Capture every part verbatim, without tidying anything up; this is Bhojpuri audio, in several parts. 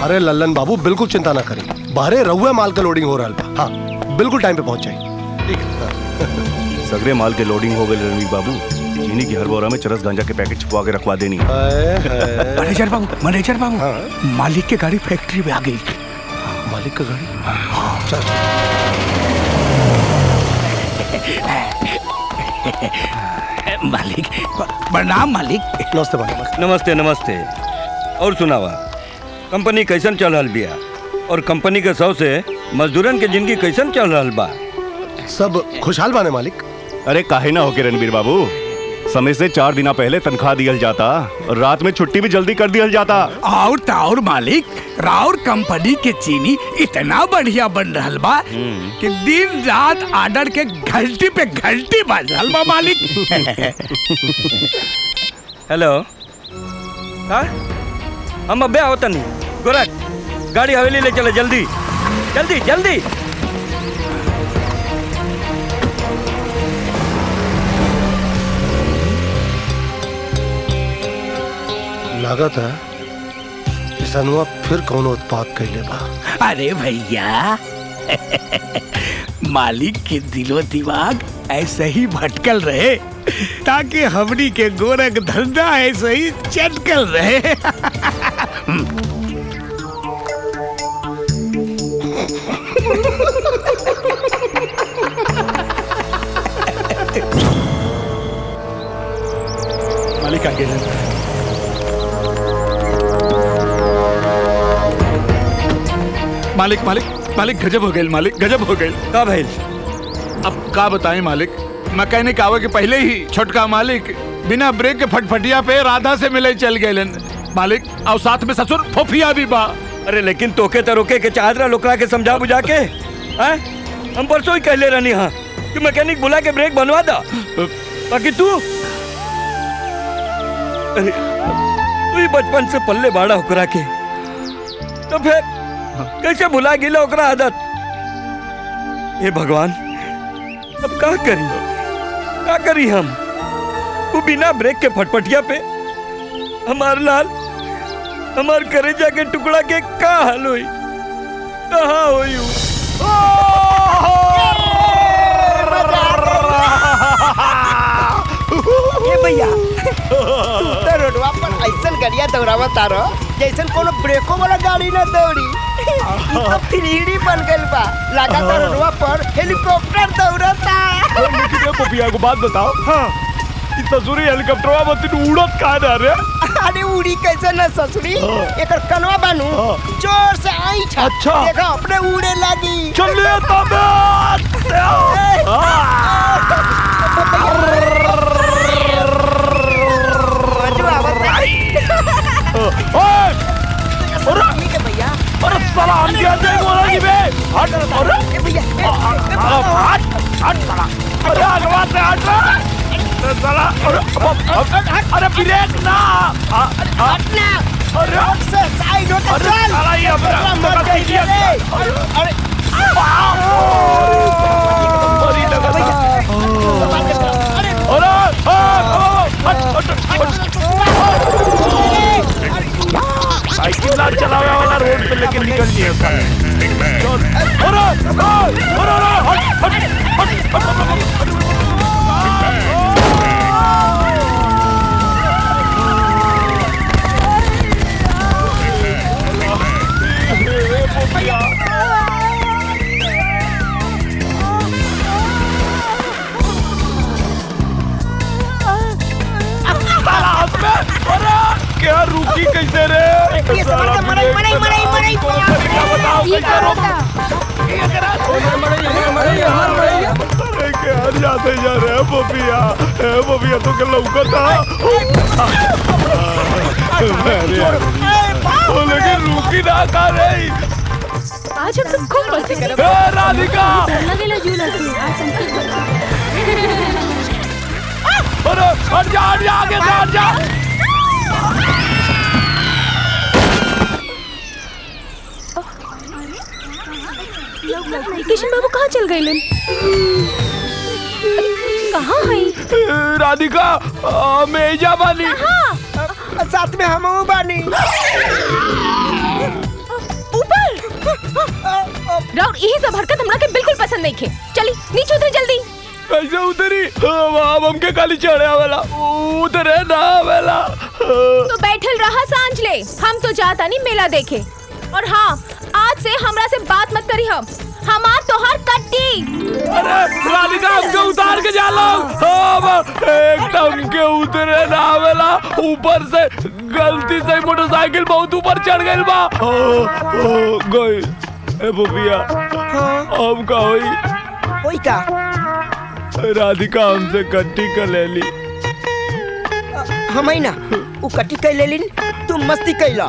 अरे लल्लन बाबू बिल्कुल चिंता ना करें, बाहरे रहुए माल का लोडिंग हो रहा है। हाँ बिल्कुल टाइम पे पहुंच जाए। ठीक है। सगरे माल के लोडिंग हो गए रणवीर बाबू। चीनी की हर बोरा में चरस गांजा के पैकेट छुपवा के रखवा देनी। मैनेजर बाबू, मैनेजर बाबू, मालिक की गाड़ी फैक्ट्री में आ गई। मालिक का गाड़ी? चल। मालिक, प्रणाम मालिक। नमस्ते मालिक। नमस्ते नमस्ते। और सुनावा, कंपनी कैसन चल रहा बिया? और कंपनी के सौ से मजदूरन के जिंदगी कैसन चल रहा बा? सब खुशहाल बाने मालिक। अरे काहे ना होके रणवीर बाबू, समय से चार दिना पहले तनख्वाह दियल जाता और रात में छुट्टी भी जल्दी कर दियल जाता। और ताउर मालिक, राउर कंपनी के चीनी इतना बढ़िया बन रहा बा कि दिन रात ऑर्डर के घंटी पे घंटी बज रहा बा मालिक। हेलो, हाँ हम अबे आवता नहीं। गोरख, गाड़ी हवेली ले चले, जल्दी जल्दी जल्दी। लागत है किसनवा फिर कौन उत्पाद कैले बा। अरे भैया, मालिक के दिलो दिमाग ऐसे ही भटकल रहे ताकि हमनी के गोरख धंधा ऐसे ही चटकल रहे। मालिक आ गए। मालिक मालिक मालिक गजब हो गए, मालिक गजब हो गए। का भाई? अब का बताएं मालिक, मैकेनिक आवे के पहले ही छोटका मालिक बिना ब्रेक के फटफटिया पे राधा से मिले चल गए मालिक। और साथ में ससुर फोफिया भी बा। अरे लेकिन तोके तो रोके के चाहत रहा लोकरा के समझा बुझा के। हैं? हम परसों ही कहले रहनी हाँ कि मैकेनिक बुला के ब्रेक बनवा दा। बाकी तू अरे तू ही बचपन से पल्ले बाड़ा ओकरा के, तो फिर कैसे भुला गिला ओकरा आदत? हे भगवान, अब का करी का करी हम? वो बिना ब्रेक के फटफटिया पे हमार लाल, हमार करेजा के टुकड़ा के का हाल हुई, कहाँ हुई? ये भैया, तू तो रोडवा पर ऐसन गाड़िया दौड़ावा तारो जैसन कोनो ब्रेको वाला गाड़ी ना दौड़ी। अब थ्री बन गइल बा, लगातार रोडवा पर हेलीकॉप्टर दौड़ता। लेकिन ये पपिया को बात बताओ, हाँ इस ससुरी हेलीकॉप्टरवा में तू उड़त कहाँ जा रे? अरे उड़ी कैसे ना ससुरी, एकर कनवा बानू जोर से आई छा। अच्छा देखा अपने उड़े लगी। चलिए तब अरे साला हम क्या जाएंगे बोला कि बे हट अरे भैया हट हट साला अरे आगवा से हट साला अरे अरे ब्रेक ना हट ना अरे से साइड होके चल। साला ये अपना मत कीजिए। अरे अरे साइकिल ना चलावे वाला रोड पे लेके निकल दिया साले। अरे अरे अरे हट हट क्या रुकी कैसे रे? ये समझ के मरे मरे मरे मरे क्या बताओ कैसे रोका? ये करा मरे मरे मरे यार मरे अरे क्या जाते जा रहे हैं पोपिया? ए पोपिया तो क्या लौकता? ओ लेकिन रुकी ना का रे। आज हम सब खूब मस्ती करेंगे। ए राधिका लगेला झूला तू आज हम अरे हट जा हट जा आगे से हट जा। किशन बाबू कहाँ चल गए? कहाँ है राधिका? मेजा बानी साथ में हम बानी। राउर यही सब हरकत हमरा के बिल्कुल पसंद नहीं खे। चली नीचे उतरी जल्दी। कैसे उतरी? हम हमके काली चढ़े आवेला, उतरे ना आवेला। तो बैठल रहा सांझ ले, हम तो जाता नहीं मेला देखे। और हाँ, आज से हमरा से बात मत करी। हम हमार तोहार कट्टी। अरे राधिका हमके उतार के जा लो। एकदम के उतरे ना आवेला, ऊपर से गलती से मोटरसाइकिल बहुत ऊपर चढ़ गई बा। गई ए बुबिया, हम का होई? होई का? राधिका हमसे कट्टी कर ले ली। हम ना उ कट्टी कर ले ली, तुम मस्ती कैला।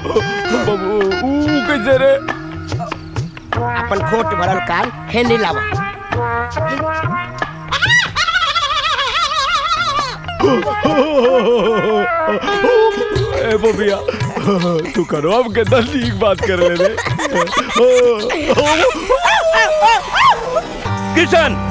ऊ कैसे रे? अपन खोट भरल कान हेने लावा। ए बुबिया, तू करो अब के ठीक बात कर ले रे। किशन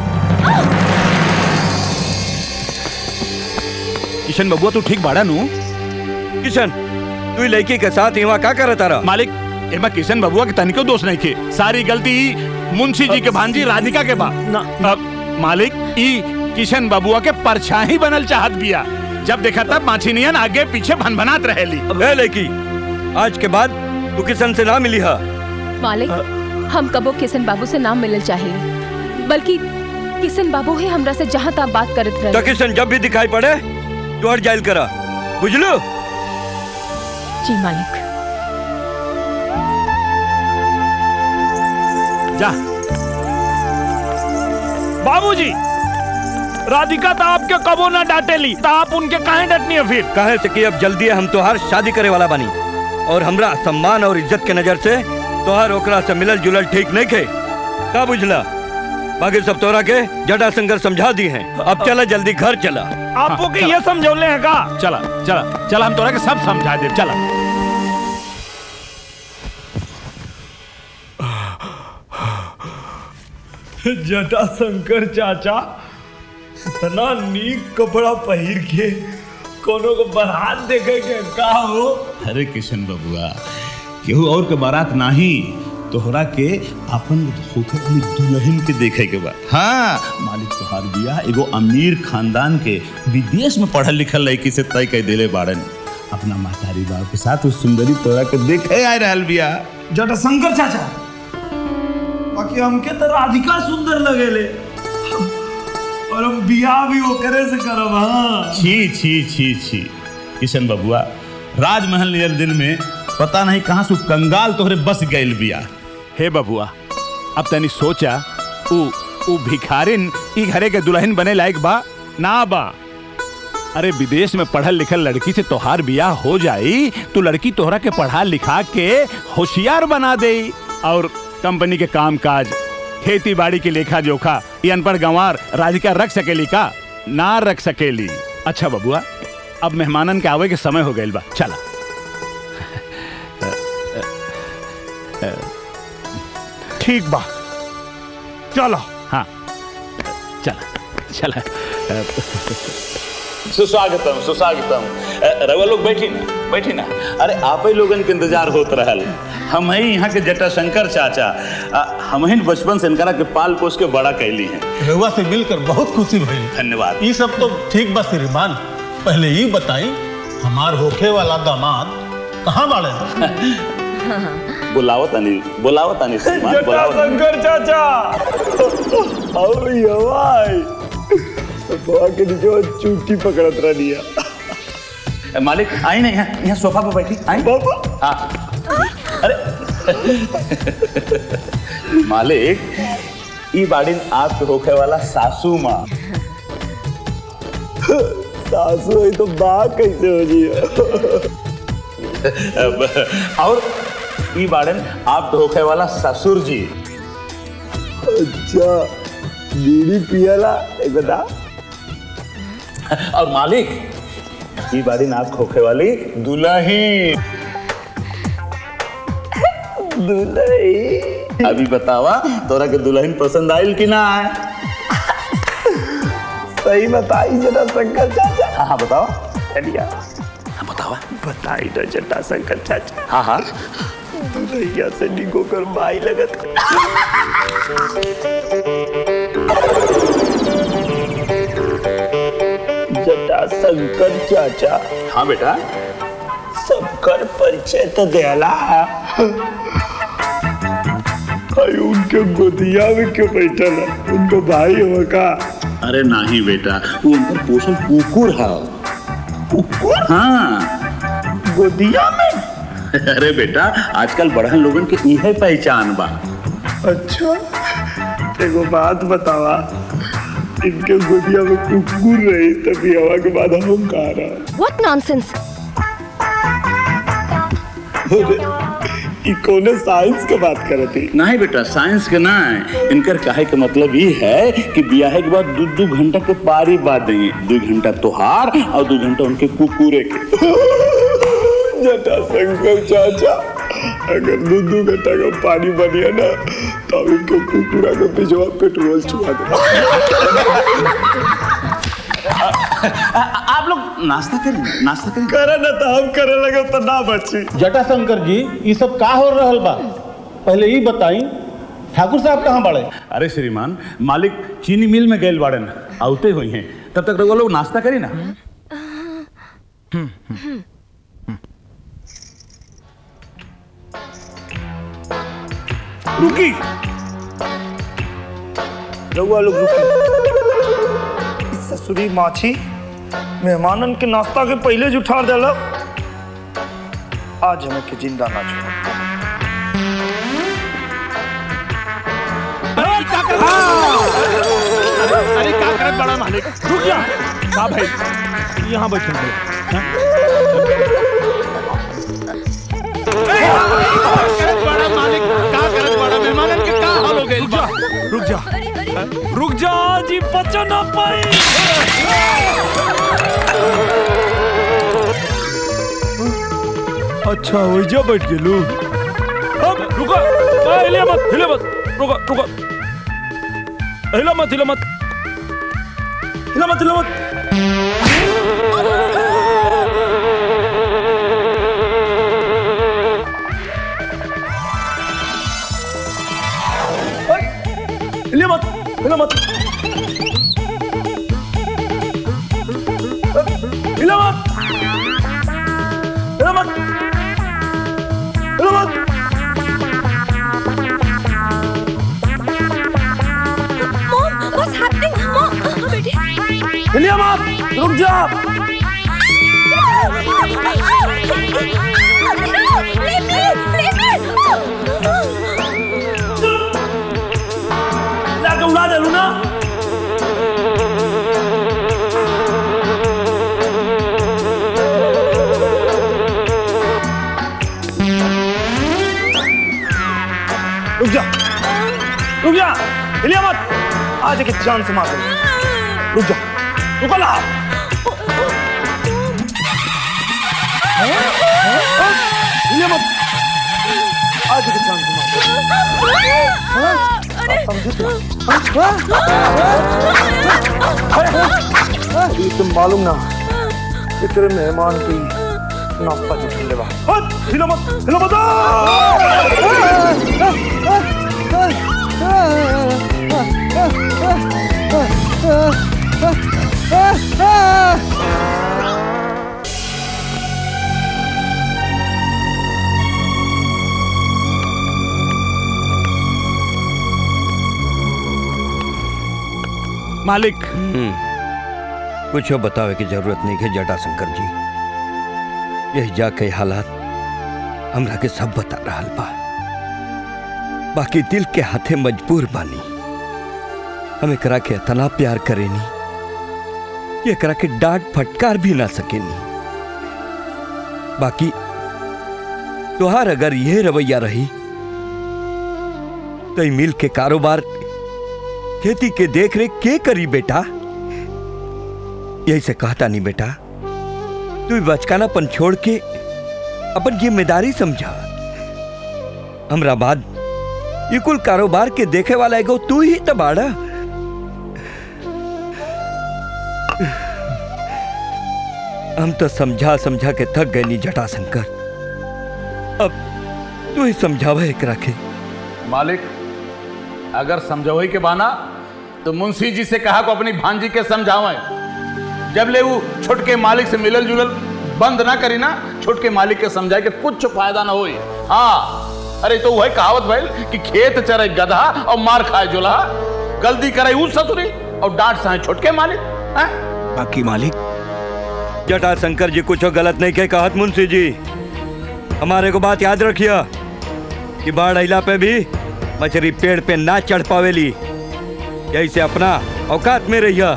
किशन बबुआ तू ठीक बाड़ा नू? किशन तू लड़की के साथ यहाँ का कर तारा? मालिक एमा किशन बबुआ के तनिको दोष नहीं थे। सारी गलती मुंशी जी के भांजी राधिका के बा। अब मालिक ई किशन बबुआ के परछाई बनल चाहत बिया। जब देखा तब माछिनियन आगे पीछे भनभनात रहेली। ए लड़की, आज के बाद तू किशन से ना मिली है। मालिक हम कबो किशन बाबू से ना मिलल चाहिए, बल्कि किशन बाबू ही हमरा से जहाँ तक बात करत रहे। तो किशन जब भी दिखाई पड़े तो हट जाइल करा, बुझलो? जी मालिक। जा बाबूजी, राधिका तो आपके कबो ना डांटेली, तो आप उनके काहे डटनी है फिर? कहे से कि अब जल्दी हम तोहार शादी करे वाला बनी और हमरा सम्मान और इज्जत के नजर से तोहार ओकरा से मिलल जुलल ठीक नहीं खे। का बुझला? बाकी सब तोरा के जटा शंकर समझा दी हैं। अब चला जल्दी घर चला। आपको के ये समझौले हैं का? चला चला चला, हम तोरा के सब समझा दे। चला जटा शंकर चाचा इतना नीक कपड़ा पहिर के कोनो को बारात देखे के का हो? अरे किशन बबुआ, केहू और के बारात नाही, तोहरा के अपन होखे वाली दुल्हन के देखे के बा। हाँ, मालिक तोहार बिया एगो अमीर खानदान के विदेश में पढ़ल लिखल लड़की से तय कर देले बाड़न। अपना मातारी बाबू के साथ उस सुंदरी तोरा के देखे आ रहल बिया। जटा शंकर चाचा, बाकी हमके तो राधिका सुंदर लगेले और हम बियाह भी वो करे से करब। हाँ छी छी छी छी किशन बबुआ, राजमहल नियर दिल में पता नहीं कहाँ से कंगाल तोहरे बस गइल बिया। हे बबुआ, अब तनी सोचा, उ उ भिखारिन ई घरे के दुल्हन बने लायक बा ना बा? अरे विदेश में पढ़ल लिखल लड़की से तोहार बियाह हो जाई तो लड़की तोहरा के पढ़ा लिखा के होशियार बना दे और कंपनी के काम काज, खेती बाड़ी के लेखा जोखा ये अनपढ़ गंवार राधिका रख सकेली का? ना रख सकेली। अच्छा बबुआ, अब मेहमानन के आवे के समय हो गइल बा, चला। ठीक बा, चलो। हाँ चला चला। सुस्वागतम सुस्वागतम। रवा लोग बैठी ना बैठी ना। अरे आप ही लोगन के इंतजार होत रहल। हम ही यहाँ के जटा शंकर चाचा, हम ही बचपन से इनकरा के पाल पोस के बड़ा कैली हैं। रवा से मिलकर बहुत खुशी भई। धन्यवाद। ये सब तो ठीक बा श्रीमान, पहले ही बताई हमार होखे वाला दामाद कहाँ बाड़े? बुलावत अनिल बुलावत अनिल श्रीमान बुलावत। शंकर चाचा और ये भाई बाबा के नीचे चूटी पकड़त रहिया। मालिक आई ना, यहाँ यहाँ सोफा पे बैठी आई बाबा। हाँ अरे मालिक, ई बाड़ीन आपके होखे वाला सासू माँ। सासू है तो बा कैसे हो जी? और ई बाड़न आप होखे वाला ससुर जी। अच्छा, बीड़ी पियला एक बता। और मालिक, ई बाड़ीन आप होखे वाली दुल्ही। दुल्ही अभी बतावा तोरा के दुल्हन पसंद आयल कि ना आए? सही बताई जटा शंकर चाचा। हाँ हाँ बताओ। चलिया हाँ बतावा। बताई तो जटा शंकर चाचा। हाँ हाँ दुल्हैया से निको कर माई लगत। जटा शंकर चाचा। हाँ बेटा। सबकर परिचय तो देला। उनके गोदिया में क्यों बैठा है? उनको भाई हो का? अरे नहीं बेटा, वो उनका पोषण कुकुर है। कुकुर? हाँ। गोदिया में? अरे बेटा, आजकल बड़हन लोगन के यही पहचान बा। अच्छा, एगो बात बतावा, इनके गोदिया में कुकुर रही तभी हवा के बाद हम कहा रहा। What nonsense? इकोने साइंस के बात करे थी। नहीं बेटा, साइंस के ना, इनकर कहे के मतलब ये है कि ब्याह के बाद दो दो घंटा के पारी बाद देंगे। दो घंटा तोहार और दो घंटा उनके कुकुरे के। जटा शंकर चाचा, अगर दो दो घंटा का पानी बनिया ना तो इनको कुकुरा के पिछवा पेट्रोल चुका दे। आप लोग नाश्ता करें, नाश्ता करें। करे ना तो हम करे लगे तो ना बची। जटा शंकर जी, ये सब का हो रहल बा? पहले ही बताई, ठाकुर साहब कहाँ बड़े? अरे श्रीमान, मालिक चीनी मिल में गए बाड़न, आउते हुई हैं। तब तक वो लोग नाश्ता करी ना। रुकी, रउआ लोग रुकी। ससुरी माछी मेहमानन के नाश्ता के पहले जो उठार देला, आज हमें के जिंदा ना छोड़। अरे क्या करत बड़ा मालिक? रुक जा। हाँ भाई, यहाँ बैठो। बड़ा मालिक, क्या करत बड़ा मेहमानन के का हाल हो गइल बा? रुक जा, रुक जा जी, बचा ना पाई। अच्छा हो जा, बैठ गेलू। अब रुको, हिले मत, हिले मत, रुको, रुको, हिला मत, हिला मत, हिला मत, हिला मत। हिला मत, हिला मत, हिला मत, हिला मत, हिला मत। What's happening? Mom, बेटे। हिलिया मत, रुक जा। लाके उड़ा दे लूना। रुक जा, रुक जा, हिलिया मत। आज एक जान से मार दे। रुक जा, रुको ला। हिलिया मत। आज एक जान से मार दे। तुम मालूम ना कि तेरे मेहमान की नाश्ता जो खेलने वाला। हिला मत, हिला मत। मालिक, कुछ बतावे की जरूरत नहीं है जटा शंकर जी। यही जाके हालात हमरा के सब बता रहा बा। बाकी दिल के हाथे मजबूर बानी। हम एकरा के इतना प्यार करेनी कि एकरा के डांट फटकार भी ना सकेनी। बाकी तोहार अगर यह रवैया रही तो मिल के कारोबार, खेती के देख रेख के करी बेटा। यही से कहता नहीं बेटा, तू बचकानापन छोड़ के अपन जिम्मेदारी समझा। हमरा बाद ये कुल कारोबार के देखे वाला एगो तू ही तो बाड़ा। हम तो समझा समझा के थक गए नी जटा शंकर। अब तू ही समझावा एकरा के। मालिक अगर समझावे के बाना तो मुंशी जी से कहा को अपनी भांजी के समझावे। जब ले वो छोटके मालिक से मिलल जुलल बंद ना करी ना, छोटके मालिक के समझाए के कुछ फायदा ना होई। हाँ अरे तो वही कहावत भइल कि खेत चरे गधा और मार खाए जुलहा। गलती करे ऊ ससुरी और डांट सहे छोटके मालिक। बाकी मालिक जटा शंकर जी कुछ गलत नहीं कहे कहत मुंशी जी। हमारे को बात याद रखिए कि बाढ़ अइला पे भी मछली पेड़ पे ना चढ़ पावेली। यही से अपना औकात में रहिए।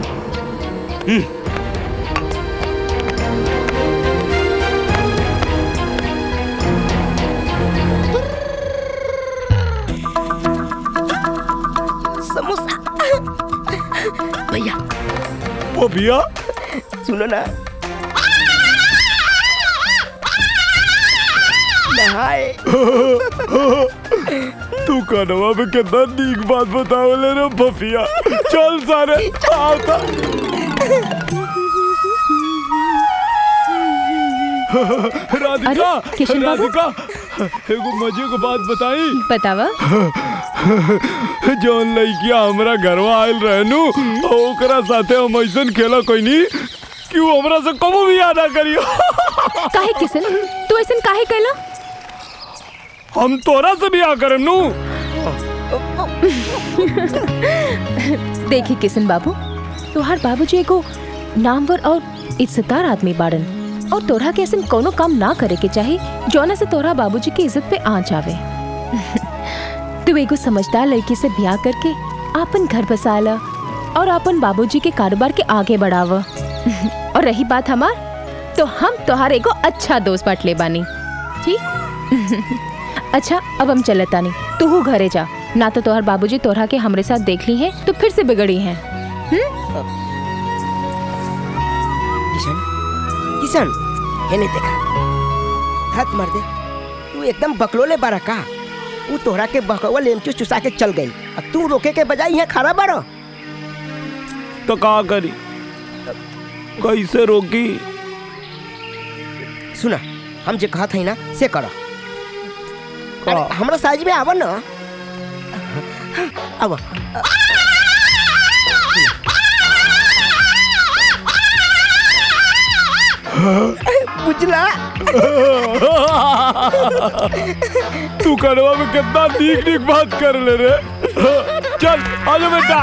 समोसा भैया। ओ भैया सुनो ना, नहाए। तू कनवा में कितना नीक बात बतावले रे भफिया। चल सारे आता। राधिका राधिका एगो मजे को बात बताई। बतावा। जौन लड़किया हमरा घरवा आयल रहनु ओकरा साथे हम ऐसन खेला कोई नहीं कि वो हमरा से कबो भी याद ना करियो। काहे किसन तू ऐसन काहे कहला? हम तोरा से भी आ करम नु। देखी किसन बाबू, तोहार बाबूजी एगो नामवर और इज्जतदार आदमी बाड़न और तोरा के ऐसन कोनो काम ना करे के चाही जौना से तोरा बाबूजी की इज्जत पे आंच आवे। तू एगो समझदार लड़की से ब्याह करके आपन घर बसाला और अपन बाबूजी के कारोबार के आगे बढ़ावा। और रही बात हमार, तो हम तोहार एगो अच्छा दोस्त बांट ले बानी। ठीक अच्छा अब हम चलतानी, तू हूँ घरे जा, ना तो तोहार बाबूजी तोरा के हमरे साथ देख ली हैं तो फिर से बिगड़ी हैं। किशन किशन है नहीं देखा हाथ मार दे। तू एकदम बकलोले बारा का। वो तोहरा के बकवा लेमचू चुसा के चल गई, अब तू रोके के बजाय यहाँ खड़ा बारो। तो का करी, कैसे रोकी? सुना हम जे कहा था ना से करो। अरे हमरा साइज में आवा ना। आवा बुझला। तू कनवा में कितना नीक नीक बात कर ले रे। चल आजा बेटा।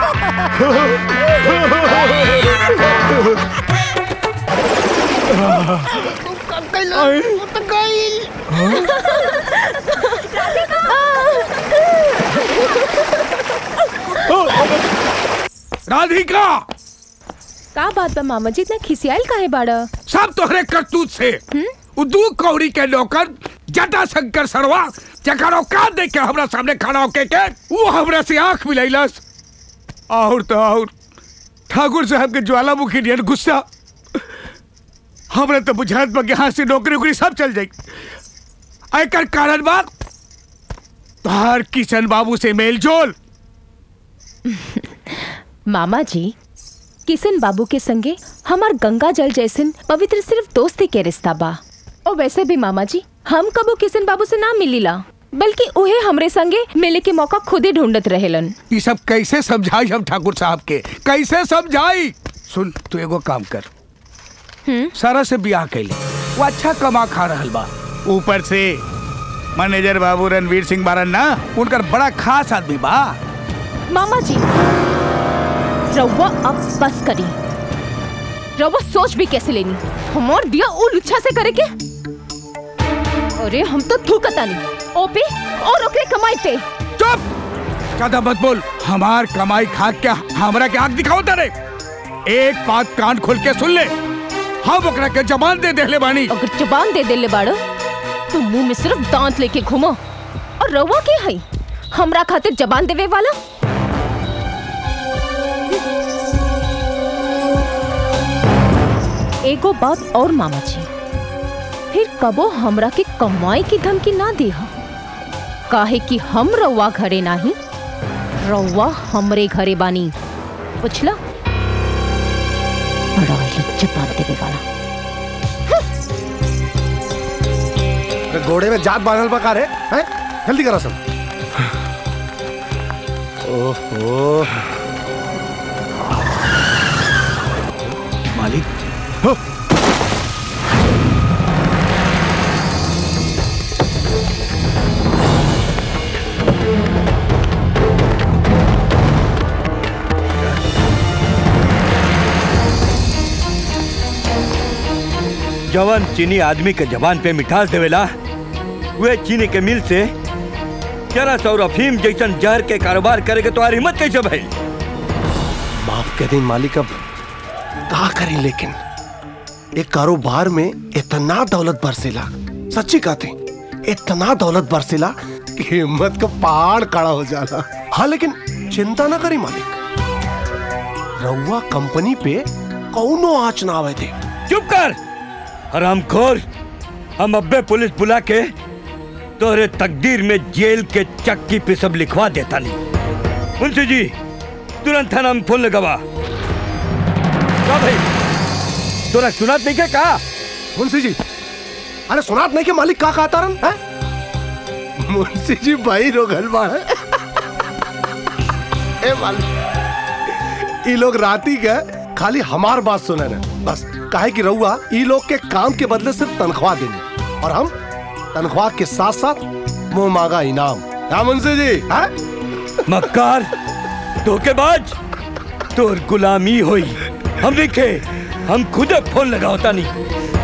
राधिका का बात बा मामा जी, इतना खिसियाल काहे बाड़ा? सब तोहरे करतूत से। दू कौड़ी के नौकर जटा शंकर सरवा जकर औकात देख के हमरा सामने खड़ा होके के वो हमरा से आंख मिलैलस। और तो और ठाकुर साहब के ज्वालामुखी नियन गुस्सा। हमरा तो बुझात बा कि यहाँ से नौकरी उकरी सब चल जाई। एकर कारण बात तोहार किशन बाबू से मेल जोल। मामा जी किशन बाबू के संगे हमार गंगा जल जैसन पवित्र सिर्फ दोस्ती के रिश्ता बा। और वैसे भी मामा जी हम कबो किशन बाबू से ना मिलीला, बल्कि उहे हमरे संगे मिले के मौका खुद ही ढूंढत रहेलन। ये सब कैसे समझाई हम ठाकुर साहब के, कैसे समझाई? सुन तू एगो काम कर, सारा से ब्याह कैले, वो अच्छा कमा खा रहल बा। ऊपर से मैनेजर बाबू रणवीर सिंह बारन ना, उनकर बड़ा खास आदमी बा। मामा जी रउआ अब बस करी। रउआ सोच भी कैसे लेनी हमार बिया उ लुच्छा से करे के? अरे हम तो थूकता नहीं ओपे और ओकरे कमाई पे। चुप, ज्यादा मत बोल। हमार कमाई खा क्या हमरा के आंख दिखाओ तारे? एक बात कान खोल के सुन ले, हम ओकरा के जबान दे देले बानी। अगर जबान दे देले बाड़ो तो मुंह में सिर्फ दांत लेके घूमो। और रउआ के हई हमरा खातिर जबान देवे वाला? एगो बात और मामा जी, फिर कबो हमरा के कमाई की धमकी ना दी हो। काहे कि हम रउआ घरे नाही, रउआ हमरे घरे बानी। पुछला बड़ा जबान देवे वाला। घोड़े में जात बांधल पका रहे हैं, जल्दी करो सब। ओहो मालिक हो। जवान चीनी आदमी के जबान पे मिठास देवेला, वे चीनी के मिल से जरा सौ अफीम जैसन जहर के कारोबार करे के तुम्हारी हिम्मत कैसे भाई? माफ कर दें मालिक, अब क्या करें, लेकिन एक कारोबार में इतना दौलत बरसेला, सच्ची कहते इतना दौलत बरसेला कि हिम्मत का पहाड़ खड़ा हो जाला। हाँ लेकिन चिंता ना करी मालिक, रउआ कंपनी पे कौनो आँच ना आवे थे। चुप कर हरामखोर, हम अब्बे पुलिस बुला के तोरे तकदीर में जेल के चक्की पे सब लिखवा देता नहीं। मुंशी जी तुरंत थाना में फोन लगावा। क्या भाई तोरा सुनात नहीं के कहा? मुंशी जी अरे सुनात नहीं के मालिक का कहता रन है? मुंशी जी भाई रोगल बा है। ए मालिक ये लोग राती के खाली हमार बात सुने रहे, बस काहे कि रउआ ई लोग के काम के बदले सिर्फ तनख्वाह देने और हम तनख्वाह के साथ साथ मुंह मांगा इनाम। क्या मुंशी जी है? मक्कार धोखेबाज, तोर गुलामी होई हम लिखे, हम खुद फोन लगाता नहीं।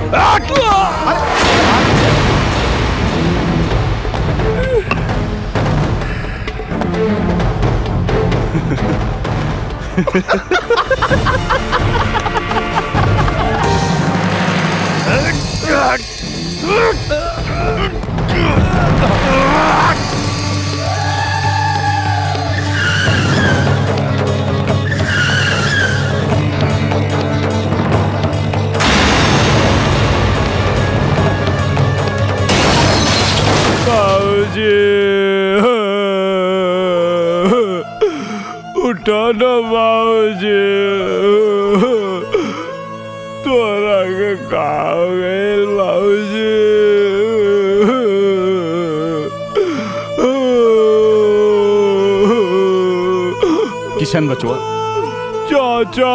उठो ना बाबूजी, तोरा के का हो गइल बाबूजी? किशन बचवा, चाचा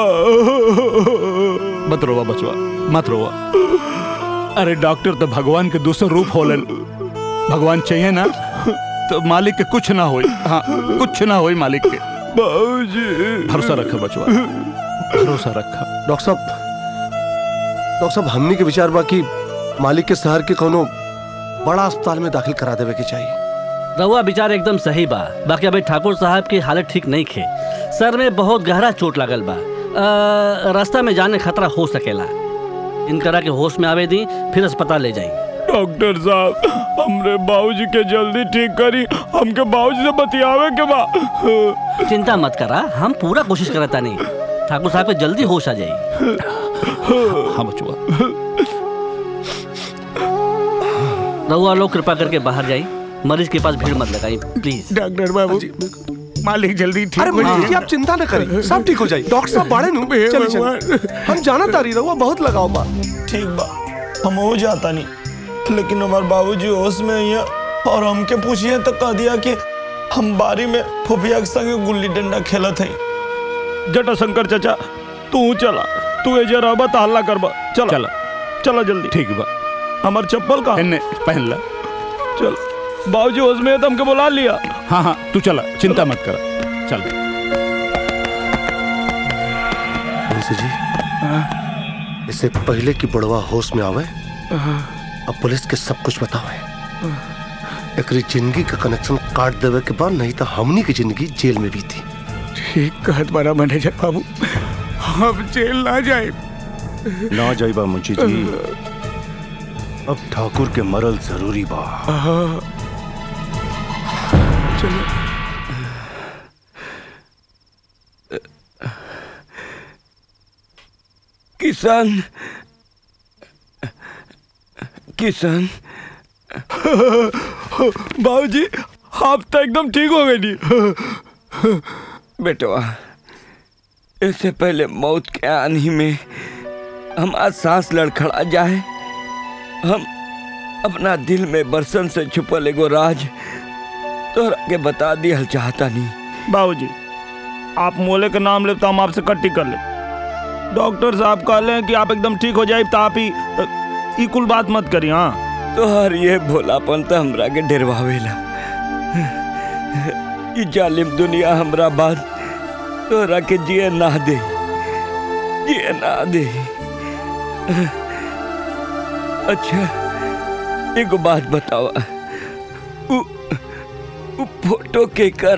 मत रोवा बचवा, मत रोवा। अरे डॉक्टर तो भगवान के दूसरा रूप होलन, भगवान चाहिए ना तो मालिक के कुछ ना होई। हाँ कुछ ना होई मालिक के। बाबूजी भरोसा रखा बचवा, भरोसा रखा। डॉक्टर साहब, डॉक्टर साहब हमनी के विचार बा कि मालिक के शहर के कोनो बड़ा अस्पताल में दाखिल करा देवे के चाहिए। रउआ विचार एकदम सही बा, बाकी अभी ठाकुर साहब की हालत ठीक नहीं खे, सर में बहुत गहरा चोट लागल बा, रास्ता में जाने खतरा हो सकेला। इनकरा के होश में आवे दी फिर अस्पताल ले जाई। डॉक्टर साहब हमरे बाबूजी के जल्दी ठीक करी, हमके बाबूजी से बतियावे के बा। चिंता मत करा, हम पूरा कोशिश करता नहीं, ठाकुर साहब के जल्दी होश आ जाई। हाँ बचवा। रउआ लोग कृपा करके बाहर जाई, मरीज के पास भीड़ मत लगाई प्लीज। डॉक्टर बाबू मालिक जल्दी ठीक अरे हो मुंशी जाए। जी आप चिंता न करें, सब ठीक हो जाए। डॉक्टर साहब बाड़े नु चल चल, हम जाना तारी रहुआ बहुत लगाओ बा। ठीक बा हम हो जाता नहीं, लेकिन हमारे बाबूजी होश में ही है और हमके पूछिए तो कह दिया कि हम बारी में फुफिया के संग गुल्ली डंडा खेलत है। जटा शंकर चाचा तू चला, तू ए जरा बता हल्ला करबा। चला चला चला जल्दी। ठीक बा। हमार चप्पल का इन्ने पहन ला। चल बाबूजी होश में है तो हमके बुला लिया। हाँ हाँ तू चला, चिंता मत कर, चल। मुंशी जी इससे पहले कि बड़वा होश में आवे अब पुलिस के सब कुछ बतावे, एकरी जिंदगी का कनेक्शन काट देवे के बाद, नहीं तो हमनी की जिंदगी जेल में बीती। ठीक कहत बड़ा मैनेजर बाबू, हम जेल ना जाए। ना जाइबा मुंशी जी, अब ठाकुर के मरल जरूरी बा। चलो किसान किसान बाबूजी आप तो एकदम ठीक हो गए नहीं। बेटवा इससे पहले मौत के आनी में हमारा सांस लड़खड़ा जाए, हम अपना दिल में बरसन से छुपल एगो राज तोहरा के बता दिया चाहता नहीं। बाबूजी आप मोले का नाम ले तो हम आपसे कट्टी कर ले। डॉक्टर साहब कहले कि आप एकदम ठीक हो जाए तो आप ही ई कुल बात मत करी। हाँ तोहर ये भोलापन तो हमरा के डरवावेला। ई जालिम दुनिया हमरा बाद तोहरा के जिए ना दे, जिए ना दे। अच्छा एगो बात बतावा, उ, उ फोटो के कर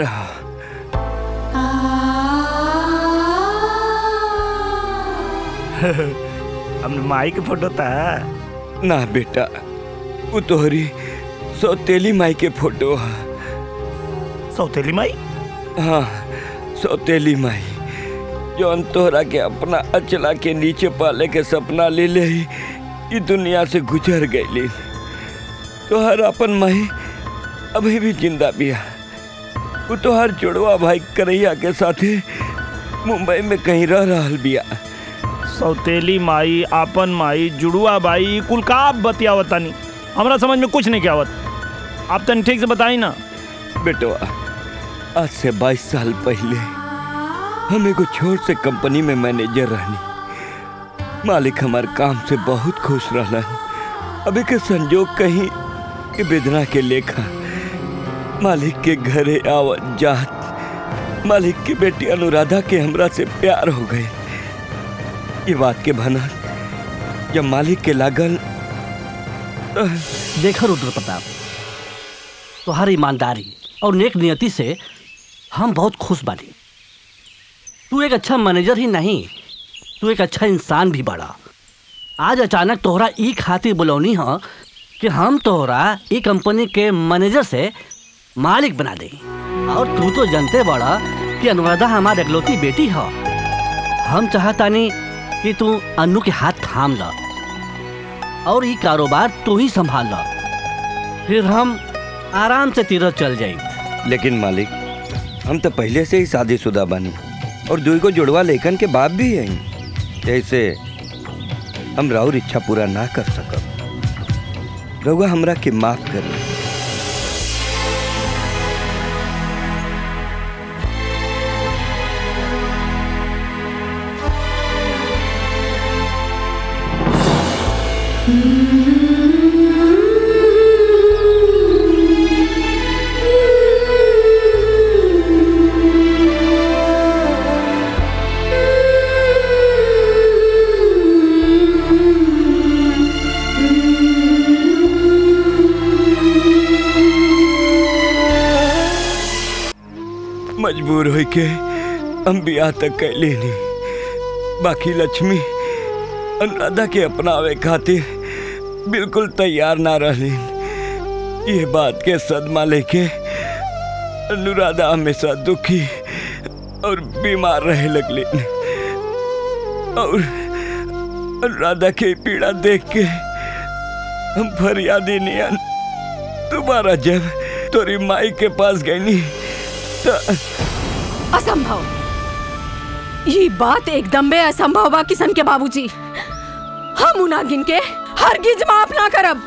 हमने माई के फोटो था ना बेटा, वो तोहरी सौतेली माई के फोटो है। सौतेली माई? हाँ सौतेली माई जौन तोहरा के अपना अचला के नीचे पाले के सपना ले ले ही दुनिया से गुजर गई। तोहर अपन माई अभी भी जिंदा बिया। वो तोहर जुड़वा भाई करैया के साथे मुंबई में कहीं रह रहल बिया। सौतेली माई, आपन माई, जुड़वा भाई, कुल का आप बतियावता नहीं, हमरा समझ में कुछ नहीं क्या आवत। आप तन ठीक से बताई ना। बेटवा आज से बाईस साल पहले हम एगो छोट से कंपनी में मैनेजर रहनी। मालिक हमार काम से बहुत खुश रहला। अभी के संजोग कहीं कि बेदना के लेखा मालिक के घरे आवत जात मालिक की बेटी अनुराधा के हमरा से प्यार हो गए। ये बात के भनक जब मालिक के लागल तो... देखो रुद्र प्रताप, तुम्हारी ईमानदारी और नेक नियति से हम बहुत खुश बानी। तू एक अच्छा मैनेजर ही नहीं, तू एक अच्छा इंसान भी बड़ा। आज अचानक तोहरा ई खातिर बुलौनी है कि हम तोहरा ई कंपनी के मैनेजर से मालिक बना दे। और तू तो जानते बड़ा कि अनुराधा हमारी इकलौती बेटी है। हम चाहता नहीं कि तू अन्नू के हाथ थाम ला और ये कारोबार तू ही संभाल ला, फिर हम आराम से तीरथ चल जाए। लेकिन मालिक हम तो पहले से ही शादीशुदा बनी और दुई को जुड़वा लेखन के बाप भी हैं। जैसे हम राउर इच्छा पूरा ना कर सकब। रउआ हमरा के माफ कर। मजबूर हो के हम ब्याह तक कैले नहीं। बाकी लक्ष्मी अनुराधा के अपनावे खातिर बिल्कुल तैयार ना रही। ये बात के सदमा लेके अनुराधा हमेशा दुखी और बीमार रहे लगली। और अनुराधा के पीड़ा देख के हम फरियादी नियन दोबारा जब तोरी माई के पास गई तो असंभव। ये बात एकदम बे असंभव बा किशन के बाबूजी। हम उनागिन के हरगिज माफ ना करब।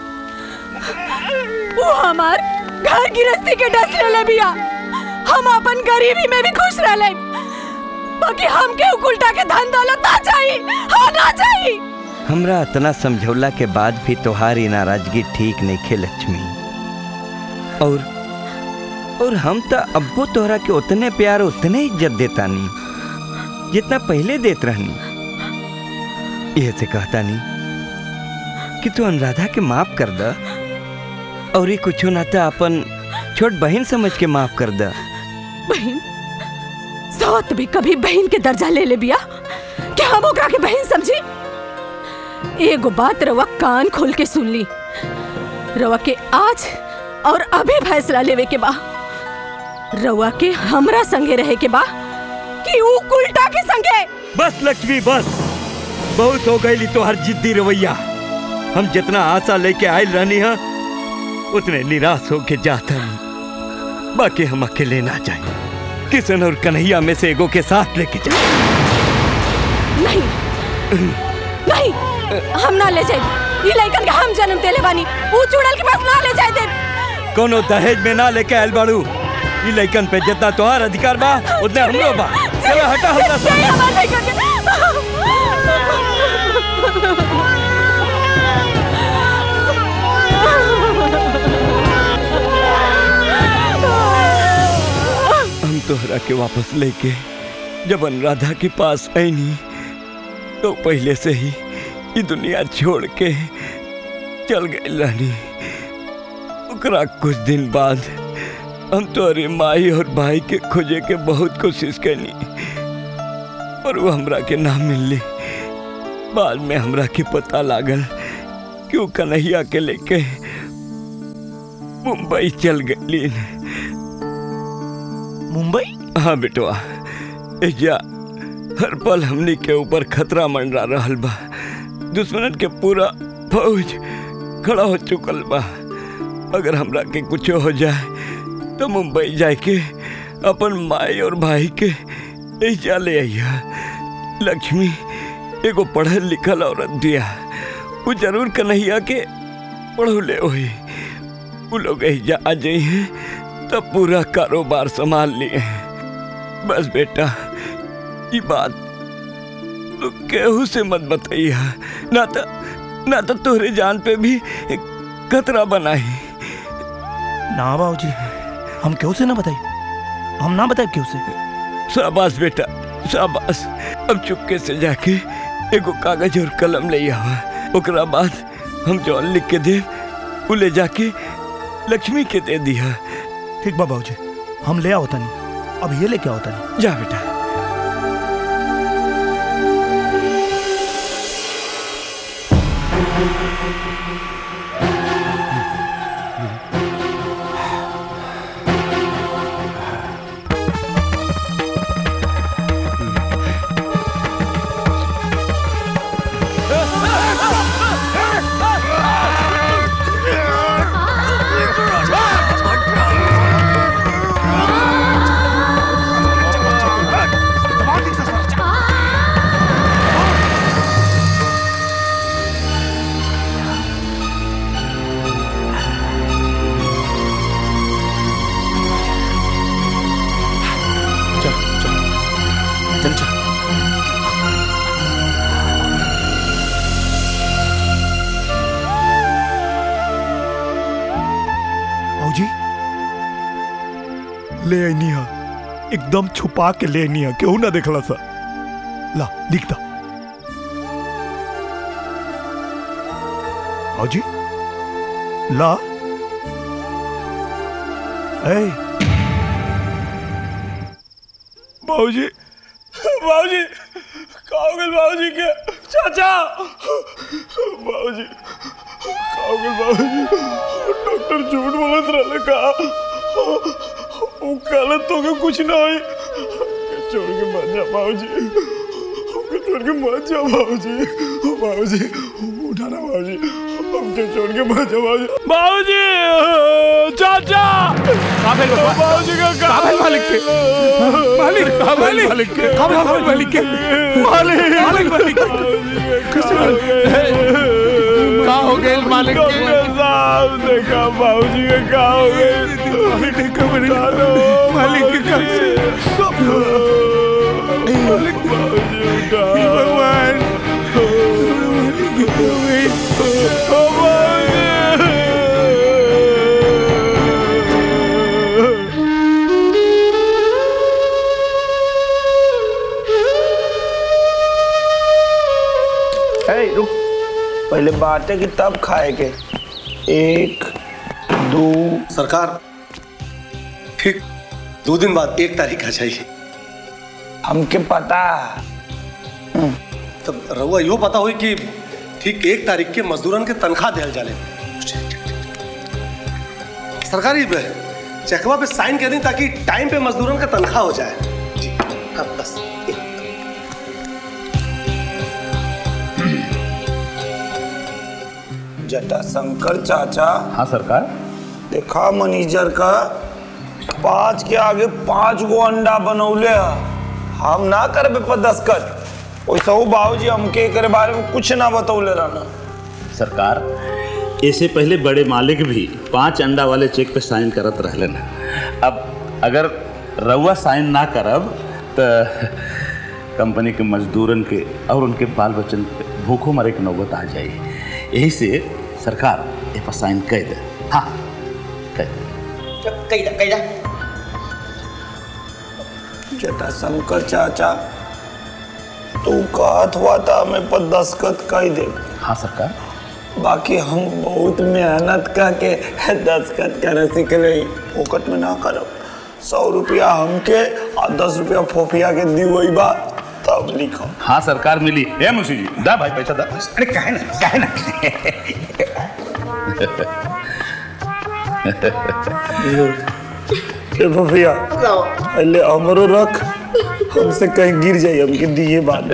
वो हमार घर गिरस्ती के डस ले ले बिया। हम अपन गरीबी में भी खुश रह ले। बाकी हम के उल्टा के धन दौलत ना चाहिए, हाँ ना चाहिए। हमरा इतना समझौला के बाद भी तुम्हारी नाराजगी ठीक नहीं खे लक्ष्मी। और और हम तो अब्बो तोहरा के उतने प्यार उतने इज्जत देता नहीं जितना पहले देत रहनी। यह से कहता नहीं कि तू अनुराधा के माफ कर द और ये कुछ ना तो अपन छोट बहन समझ के माफ कर द। बहन सौत भी कभी बहन के दर्जा ले ले बिया। क्या हम ओकरा के बहन समझी? एगो बात रवा कान खोल के सुन ली। रवा के आज और अभी फैसला लेवे के बा। रवा के हमरा संगे रहे के बा कि ऊ उल्टा के संगे। बस लक्ष्मी बस, बहुत हो गई तो हर जिद्दी रवैया। हम जितना आशा लेके आयल रहनी है उतने निराश होके जाता नहीं। बाकी हम अकेले ना जाए, किशन और कन्हैया में से एगो के साथ लेके जाए। नहीं नहीं हम ना ले जाए। ये लड़कन के हम जन्म देले बानी, ऊ चुड़ैल के पास ना ले जाए दे। कोनो दहेज में ना लेके आयल बाड़ू। ये लड़कन पे जितना तोहार अधिकार बा उतना हमरो बा। चलो हटा हमरा से। हमार लड़कन के हम तोहरा के वापस लेके जब अनुराधा के पास आईनी तो पहले से ही ये दुनिया छोड़ के चल गई रानी। ओकरा कुछ दिन बाद हम तोहरे माई और भाई के खोजे के बहुत कोशिश करनी पर वो हमरा के ना मिलली। बाद में हमरा के पता लागल कि वो कन्हैया के लेके मुंबई चल गई। मुंबई? हाँ बेटवा, एजा हर पल हमनी के ऊपर खतरा मंडरा रहल बा। दुश्मन के पूरा फौज खड़ा हो चुकल बा। अगर हमरा के कुछ हो जाए तो मुंबई जाके अपन माई और भाई के एजा ले आइया। लक्ष्मी एगो पढ़ल लिखल औरत दिया, वो जरूर कन्हैया के पढ़ौले होई। वो लोग एजा आ जाई हैं तब पूरा कारोबार संभाल लिए। बस बेटा ये बात तो केहू से मत बताइया, ना तो ना तो तोहरे जान पे भी खतरा बनाई। ना बाबूजी, हम क्यों से ना बताई, हम ना बताए क्यों से। शाबाश बेटा शाबाश। अब चुपके से जाके एगो कागज और कलम ले आवा। ओकरा बाद हम जौन लिख के दे वो ले जाके लक्ष्मी के दे दिया। ठीक बा बाबूजी, हम ले आओ तनी। अब ये लेके आओ तनी। जा बेटा। ले निहा एकदम छुपा के ले निहा, क्यों ना देखला सा। ला लिखता जी। ला ए बाबूजी बाबूजी का हो गया बाबूजी के चाचा बाबूजी का हो गया बाबूजी। डॉक्टर झूठ बोलत रहले का वो गलत तो के कुछ ना हुई। छोड़ के मत जा बाबूजी, छोड़ के मत जा बाबूजी। बाबूजी उठाना बाबूजी, हमके छोड़ के मत जा बाबूजी। बाबूजी चाचा काबिल बाबूजी का काबिल मालिक के मालिक काबिल मालिक के काबिल मालिक के मालिक मालिक मालिक का हो गए मालिक के साहब देखा बाबूजी का क्या हो गए। मालिक के कब से मालिक बाबूजी उठा भगवान रुक, पहले बातें कि तब खाए के। एक दो सरकार ठीक दो दिन बाद एक तारीख आ जाइए। हमके पता तब रहुआ यो पता हुई कि ठीक एक तारीख के मजदूरन के तनख्वाह दिया जाले। सरकारी चेकवा पे साइन कर दें ताकि टाइम पे मजदूरन का तनख्वाह हो जाए। जी हाँ बस। जटाशंकर चाचा। हाँ सरकार। देखा मैनेजर का पांच के आगे पांच गो अंडा बनौले हम ना करबे पर दस्खत। वैसा वो बाबूजी हमके करे बारे में कुछ ना बतौले रहना। सरकार, इससे पहले बड़े मालिक भी पांच अंडा वाले चेक पे साइन करत रहलन। अब अगर रउआ साइन ना करब तो कंपनी के मजदूरन के और उनके बाल बच्चन पे भूखों मरे की नौबत आ जाए। यही से सरकार ए पर साइन कर दे। हाँ कर दे। कई दा कई दा जटाशंकर चाचा, तू कहत हुआ था मैं पर दस्खत कर दे। हाँ सरकार। बाकी हम बहुत मेहनत करके दस्खत करे सीख रही, फोकट में ना करब। सौ रुपया हमके और दस रुपया फोफिया के दी वही बात तब लिखो। हाँ सरकार मिली। ए मुंशी जी दा भाई पैसा दा। अरे काहे ना काहे ना ए फोफिया ले हमरो रख, हमसे कहीं गिर जाए हमके दिए बाद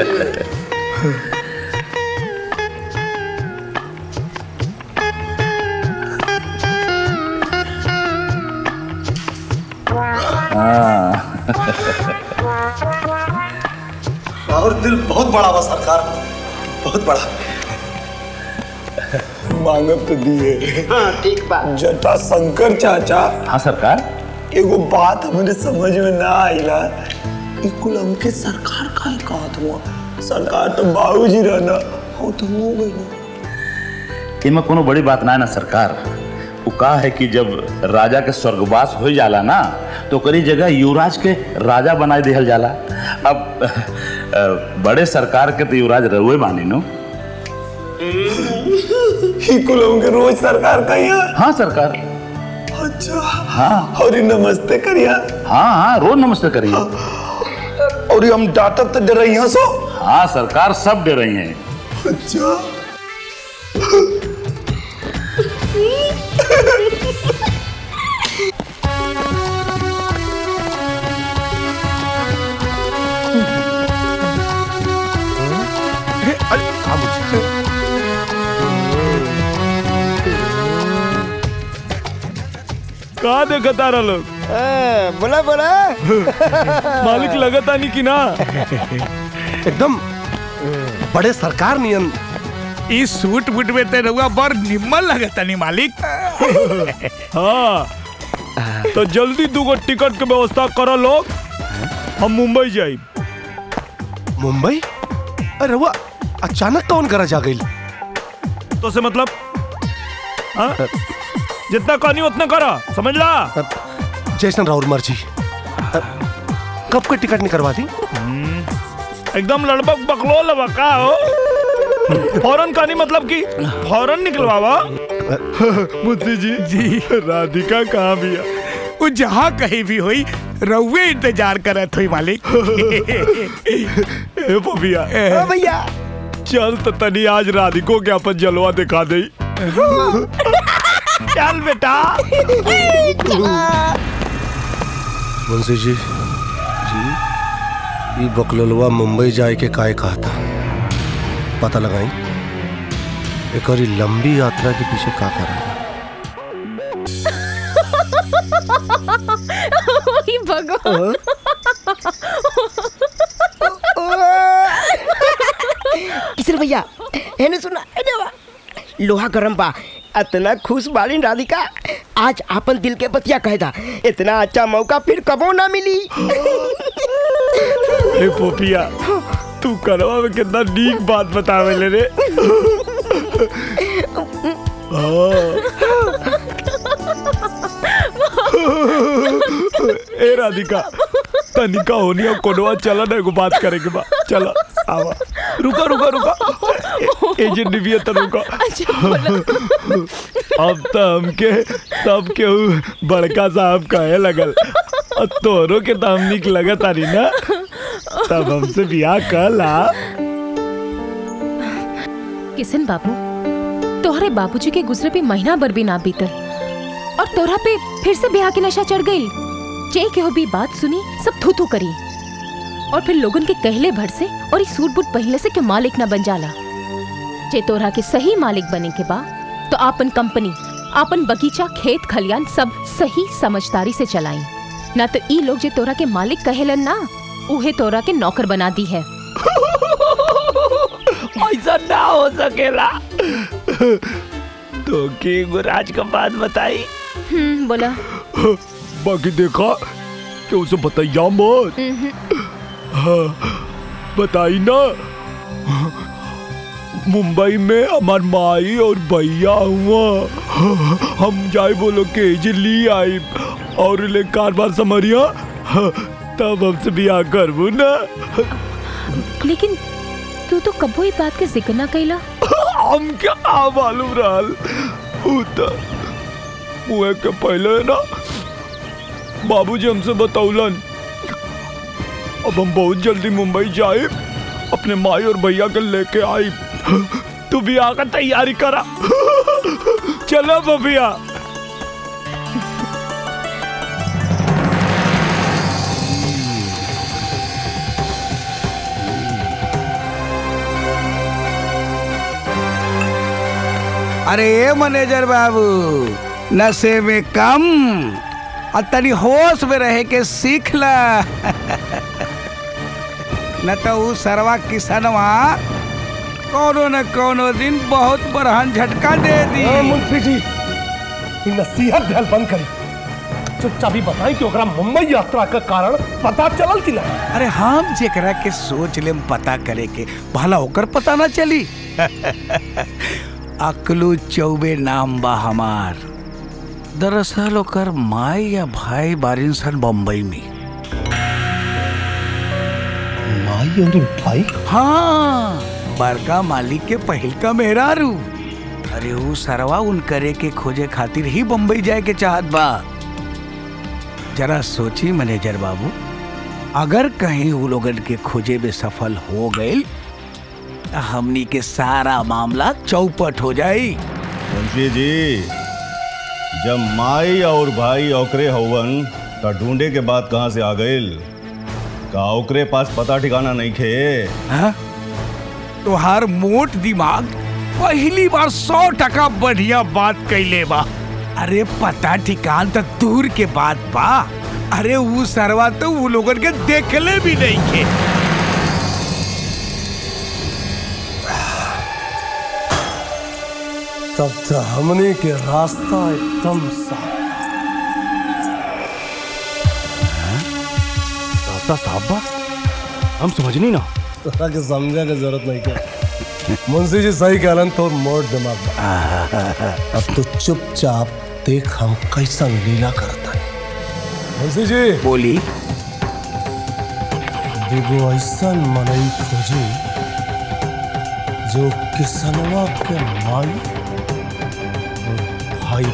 और दिल बहुत बड़ा बा सरकार, बहुत बड़ा। मांगब तो दिए। हाँ ठीक बा। जटाशंकर चाचा। हाँ सरकार। एगो बात हमारे समझ में ना आइला, कुल हमके सरकार काहे कहत हुआ? सरकार तो बाबूजी रहना, हो तो हो गई ना। इनमें कोनो बड़ी बात ना है ना सरकार। वो कहा है कि जब राजा के स्वर्गवास हो जाला ना तो करी जगह युवराज के राजा बनाए दिहल जाला। अब बड़े सरकार के तो युवराज रहुए बानी नो। ही कुल हमके रोज सरकार कहिया। हाँ सरकार। अच्छा। हाँ। और नमस्ते करिया। हाँ हाँ रोज नमस्ते करिए। और हम डांटब तो डर रही हैं सो। हाँ सरकार सब डर रही हैं। अच्छा। कहा देखता रहा लोग? बोला बोला मालिक लगता नहीं कि ना एकदम बड़े सरकार नियन। इस सूट बूट में ते रहुआ बर निम्मल लगता नहीं मालिक। हाँ तो जल्दी दो टिकट के व्यवस्था करो लोग, हम मुंबई जाए। मुंबई? अरे वो अचानक कौन करा जा गई? तो से मतलब हाँ? जितना कहानी उतना करा, समझ ला। जैसन राहुल मर्जी। कब का टिकट नहीं करवा दी? एकदम लड़बक बकलो लबा का हो। फौरन कहानी मतलब कि फौरन निकलवावा। मुंशी जी जी राधिका कहाँ भी है? वो जहाँ कहीं भी हुई रहुए इंतजार करत हुई मालिक। ए पपिया भैया चल तो तनी आज राधिको के अपन जलवा दिखा दे। चल बेटा। मुंशी जी जी ये बकलोलवा मुंबई जाए के काहे कहा था? पता लगाई एक और लंबी यात्रा के पीछे का करा। भगवान किशन भैया है सुना लोहा गरम बा। इतना खुश बालिन राधिका, आज अपन दिल के बतिया कह दा। इतना अच्छा मौका फिर कबो ना मिली। ए पोपिया तू करवा में कितना नीक बात बतावे ले रे। ए राधिका तनिका होनी और कोडवा चला ना एगो बात करे के बा। चला आवा। रुका रुका रुका ए जे निविया त रुका। अब तो हमके सब केहू बड़का साहब कहे लगल और तोरो के दाम निक लगत आरी ना, तब हमसे बियाह कर ला। किशन बाबू तोहरे बाबूजी के गुजरे पे महीना भर भी ना बीतल और तोरा पे फिर से ब्याह की नशा चढ़ गई। जे केहू भी बात सुनी सब थू थू करी और फिर लोगन के कहले भर से और इस सूट बूट पहले से के मालिक ना बन जाला। जे तोरा के सही मालिक बने के बा तो आपन कंपनी, आपन बगीचा, खेत खलियान सब सही समझदारी से चलाई, ना तो ई लोग जे तोरा के मालिक कहेलन ना उहे तोरा के नौकर बना दी है। ऐसा ना हो सकेला। तो के गुराज का बात बताई। हम्म बोला। बाकी देखा कि उसे बताइया मत। हाँ, बताई ना। मुंबई में हमार माई और भैया हुआ, हम जाए बोलो के ली आई और ले कारबार समरिया, तब हमसे ब्याह करबू ना। लेकिन तू तो कबो ही बात के जिक्र ना कैला। हम क्या मालूम रहल मुए के पहले ना बाबूजी हमसे बतौलन। अब हम बहुत जल्दी मुंबई जाए, अपने माई और भैया के लेके आई। तू भी आकर तैयारी करा। चलो बबिया। अरे ये मैनेजर बाबू, नशे में कम और तनी होश में रहे के सीख ला। न तो उ सरवा किसनवा कोनो न कोनो दिन बहुत बड़हन झटका दे दी। मुंशी जी, नसीहत ध्यान बंद करी। चुपचाप ही बताई कि ओकरा मुंबई यात्रा का कारण पता चलल कि नहीं। अरे हम जेकरा के सोच लेम पता करे के, भला ओकर पता ना चली। अकलू चौबे नाम बा हमार। दरअसल ओकर माई या भाई बारिन सन बम्बई में। माई और भाई? हाँ, बड़का मालिक के पहिल का मेहरारू। अरे वो सरवा उन करे के खोजे खातिर ही बम्बई जाए के चाहत बा। जरा सोची मैनेजर बाबू, अगर कहीं वो लोगन के खोजे में सफल हो गए, हमनी के सारा मामला चौपट हो जाई। मुंशी जी, जब माई और भाई ओकरे हवन तो ढूंढे के बाद कहाँ से आ गइल? का ओकरे पास पता ठिकाना नहीं खे? हाँ? तोहार मोट दिमाग पहली बार सौ टका बढ़िया बात कैले बा। अरे पता ठिकान तो दूर के बात बा। अरे वो सरवा तो वो लोगन के देखले भी नहीं खे। तब तो हमने के रास्ता एकदम साफ। रास्ता साफ बा? हम समझ नहीं ना। तोरा के समझे की जरूरत नहीं क्या। मुंशी जी सही कहलन, तो मोड़ दिमाग बा। अब तो चुपचाप देख हम कैसन लीला करता है। मुंशी जी बोली। देखो ऐसा मनई खोजी जो किसनवा के माई भाई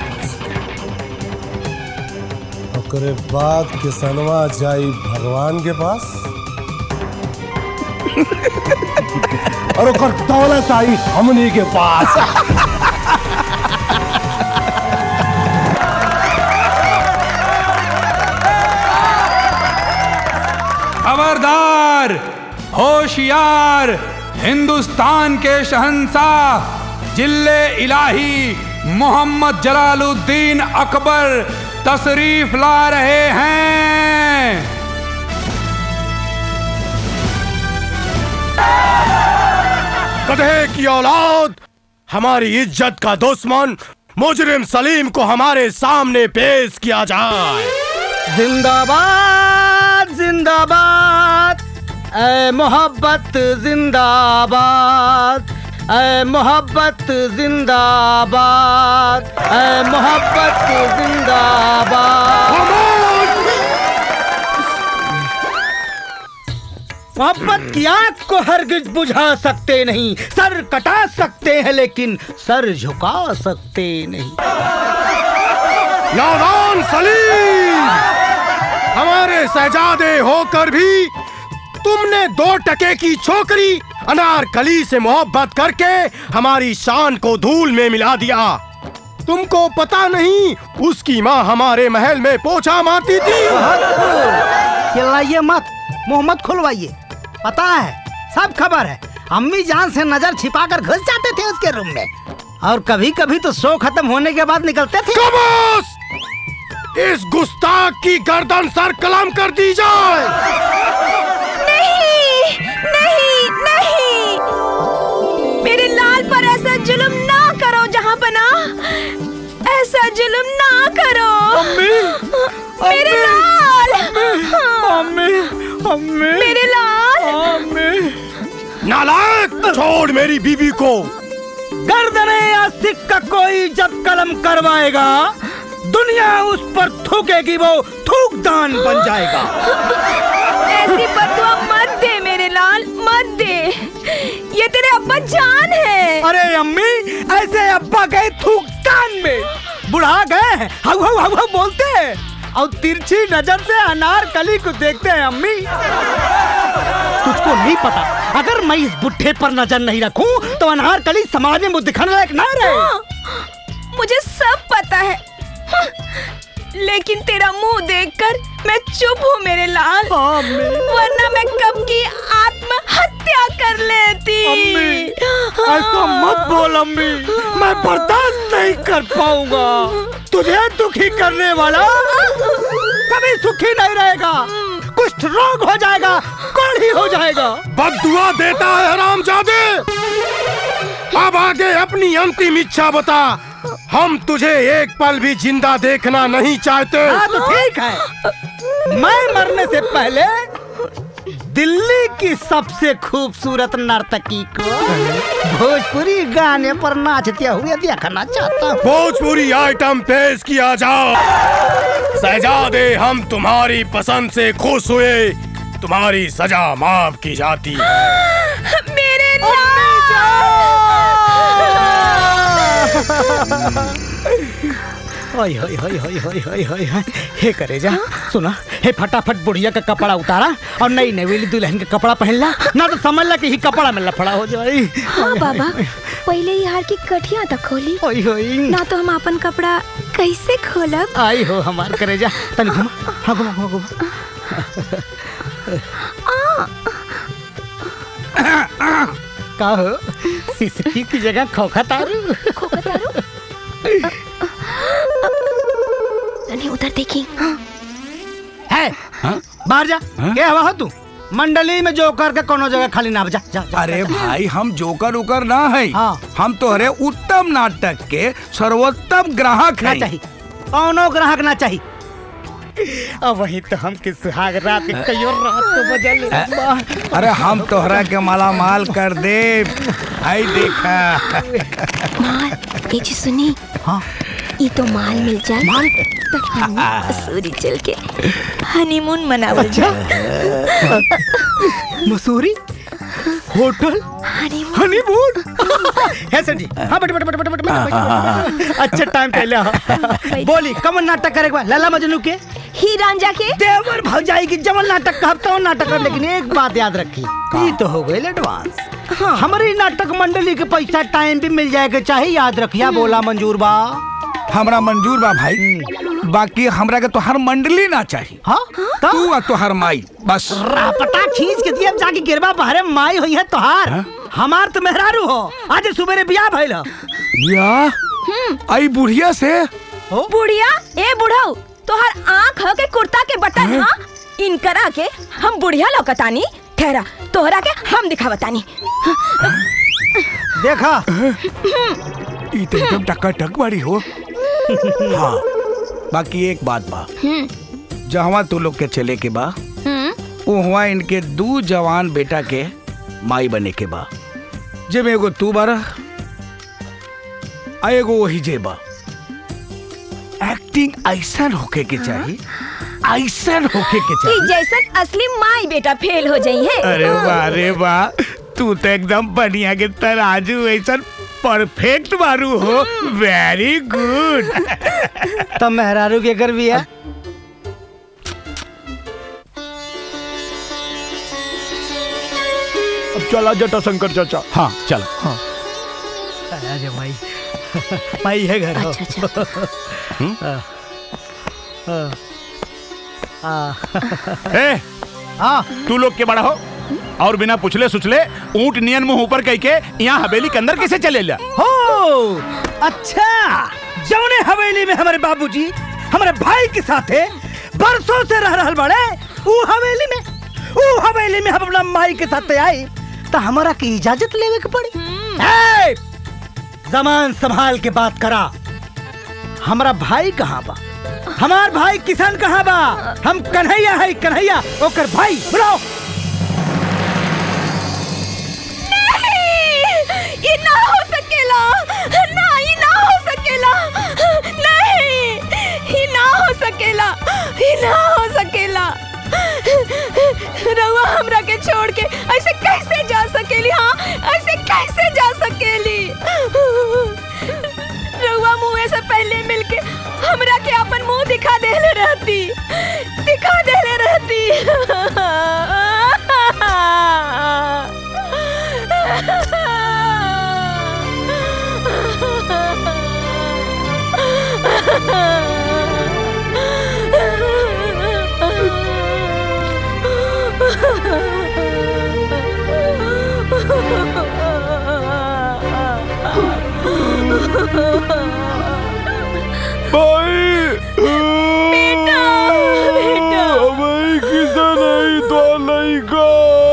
ओकरे बाद किसनवा जाई भगवान के पास और ओकर दौलत आई हमनी के पास। खबरदार, होशियार, हिंदुस्तान के शहंशाह जिल्ले इलाही मोहम्मद जलालुद्दीन अकबर तशरीफ ला रहे हैं। गधे की औलाद, हमारी इज्जत का दुश्मन मुजरिम सलीम को हमारे सामने पेश किया जाए। जिंदाबाद जिंदाबाद, ऐ मोहब्बत जिंदाबाद, ऐ मोहब्बत जिंदाबाद, ऐ मोहब्बत जिंदाबाद। मोहब्बत की आग को हरगिज बुझा सकते नहीं, सर कटा सकते हैं लेकिन सर झुका सकते नहीं। नादान सलीम, हमारे शहजादे होकर भी तुमने दो टके की छोकरी अनारकली से मोहब्बत करके हमारी शान को धूल में मिला दिया। तुमको पता नहीं उसकी माँ हमारे महल में पोछा मारती थी। चिल्लाइए मत, मुंह मत खुलवाइए। पता है, सब खबर है। अम्मी जान से नजर छिपाकर घुस जाते थे उसके रूम में, और कभी कभी तो शो खत्म होने के बाद निकलते थे। खामोश! इस गुस्ताख की गर्दन सर कलम कर दी जाए। नहीं नहीं नहीं, मेरे लाल पर ऐसा जुल्म ना करो। मेरे लाल, मम्मी मम्मी मेरे लाल, मम्मी। नालायक, छोड़ मेरी बीबी को। गर्दने या सिक्का कोई जब कलम करवाएगा, दुनिया उस पर थूकेगी, वो थूकदान बन जाएगा। ऐसी बददुआ मत दे मेरे लाल, मत दे। ये तेरे अब्बा जान है। अरे अम्मी, ऐसे अब्बा गए थूकदान में, बुढ़ा गए हाउ हाउ हाउ हाउ बोलते हैं और तिरछी नजर से अनारकली को देखते हैं। अम्मी, तुझको नहीं पता, अगर मैं इस बुढ़े पर नजर नहीं रखूं तो अनारकली समाज में मुझे दिखाने लायक ना रहे। हाँ, मुझे सब पता है, हाँ, लेकिन तेरा मुंह देखकर मैं चुप हूँ मेरे लाल। वरना मैं कब की आत्महत्या कर लेती। अम्मी, ऐसा मत बोल अम्मी, मैं बर्दाश्त नहीं कर पाऊंगा। तुझे दुखी करने वाला कभी सुखी नहीं रहेगा, कुष्ठ रोग हो जाएगा, कोढ़ी हो जाएगा। बद्दुआ देता है हरामजादे। अब आगे अपनी अंतिम इच्छा बता। हम तुझे एक पल भी जिंदा देखना नहीं चाहते। हाँ तो ठीक है, मैं मरने से पहले दिल्ली की सबसे खूबसूरत नर्तकी को भोजपुरी गाने पर नाचते हुए देखना चाहता हूँ। भोजपुरी आइटम पेश किया जाओ। शहजादे, हम तुम्हारी पसंद से खुश हुए, तुम्हारी सजा माफ की जाती है। मेरे लाल। होय होय होय होय होय होय होय होय। हे करेजा, सुना, हे फटाफट बुढ़िया का कपड़ा उतारा और नई नवेली दुल्हन का कपड़ा पहन ला, ना तो समझ ला कि ही कपड़ा में लफड़ा हो जाए। हाँ बाबा, पहले ही हार की कठिया तक खोली, होय होय, ना तो हम अपन कपड़ा कैसे खोलब। आई हो हमार करेजा, तनी घुमा, हाँ घुमा घुमा घुमा। का हो, सिसकी की जगह खोखा तारू। खोखा तारू? नहीं, उधर देखी। हाँ। है, हाँ? बाहर जा। हाँ? क्या हवा हो तू? मंडली में जोकर के कोनो जगह खाली ना बजा। जा, जा, अरे जा, भाई, हम जोकर उकर ना है। हाँ। हम तो हरे उत्तम नाटक के सर्वोत्तम ग्राहक ना हैं। चाहिए, कौनो ग्राहक ना चाहिए। अब वही तो हम किस सुहाग रात के कई और रात को बजल। अरे हम तोहरा के माला माल कर दे। आई देखा माल, ये जी सुनी। हाँ, ये तो माल मिल जाए, माल तो हम मसूरी चल के हनीमून मनावल जाए। Mussoorie hotel honeymoon honeymoon. है सर जी। हाँ बेटे बेटे बेटे बेटे बेटे। अच्छा टाइम पहले बोली कमन नाटक करेगा लाला मजनू के, ही रांझा के, देवर भौजाई की जमन नाटक का हफ्ता नाटक कर। लेकिन एक बात याद रखी, ये तो हो गई एडवांस। हाँ। हमारी नाटक मंडली के पैसा टाइम भी मिल जाएगा, चाहे याद रखिया। बोला मंजूर बा? हमरा मंजूर बा भाई, बाकी हमरा के तो हर मंडली ना चाहिए। हाँ? तू और तो हर माई बस। रापटा खींच के दिया जाके गिरबा बाहरे माई हुई है तोहार। हाँ? हमार तो मेहरारू हो, आज सुबेरे बियाह भइल। बियाह? आई बुढ़िया से? बुढ़िया? ए बुढ़ाऊ, तोहर आँख हो के कुर्ता के बटन। हाँ, इनकरा के हम बुढ़िया लौकतानी। ठहरा, तोहरा के हम दिखावतानी। देखा, ई तो एकदम टकाटक बाड़ी हो। हाँ, बाकी एक बात बा, जहाँ तू लोग के चले के बा, वहाँ इनके दो जवान बेटा के माई बने के बा। जब एगो तू बारा, आ एगो वही जेबा। एक्टिंग ऐसा होके के चाहिए, ऐसा होके के चाहिए कि जैसा असली माई बेटा फेल हो जाई है। अरे वाह, अरे वाह, तू तो एकदम बढ़िया के तराजू ऐसा परफेक्ट मारू हो। Very good. तो मेहरारू के घर भी है। अब चला जटा शंकर चाचा। हाँ चल। हाँ भाई भाई है घर। अच्छा अच्छा। ए, हाँ तू लोग के बड़ा हो और बिना पूछले सुछले ऊंट नियन मुंह ऊपर कह के यहाँ हवेली के अंदर कैसे चले ला? हो अच्छा, जौने हवेली में हमारे बाबूजी हमारे भाई के साथ है, बरसों से रह रहल बड़े। वो हवेली में वो हवेली में हम अपना माई के साथ आई तो हमारा की इजाजत लेवे के पड़ी। ए, जमान संभाल के बात करा। हमारा भाई कहाँ बा? हमार भाई किसान कहाँ बा? हम कन्हैया है, कन्हैया ओकर भाई। बुलाओ। ये ना हो सकेला, ना ये ना हो सकेला, नहीं ये ना हो सकेला, ये ना हो सकेला। रउआ हमरा के छोड़ के ऐसे कैसे जा सकेली? हाँ ऐसे कैसे जा सकेली? रउआ मुँह से पहले मिलके हमरा के अपन मुंह दिखा देले रहती, दिखा देले रहती। भाई बेटा, बेटा भाई किसा नहीं तो नहीं का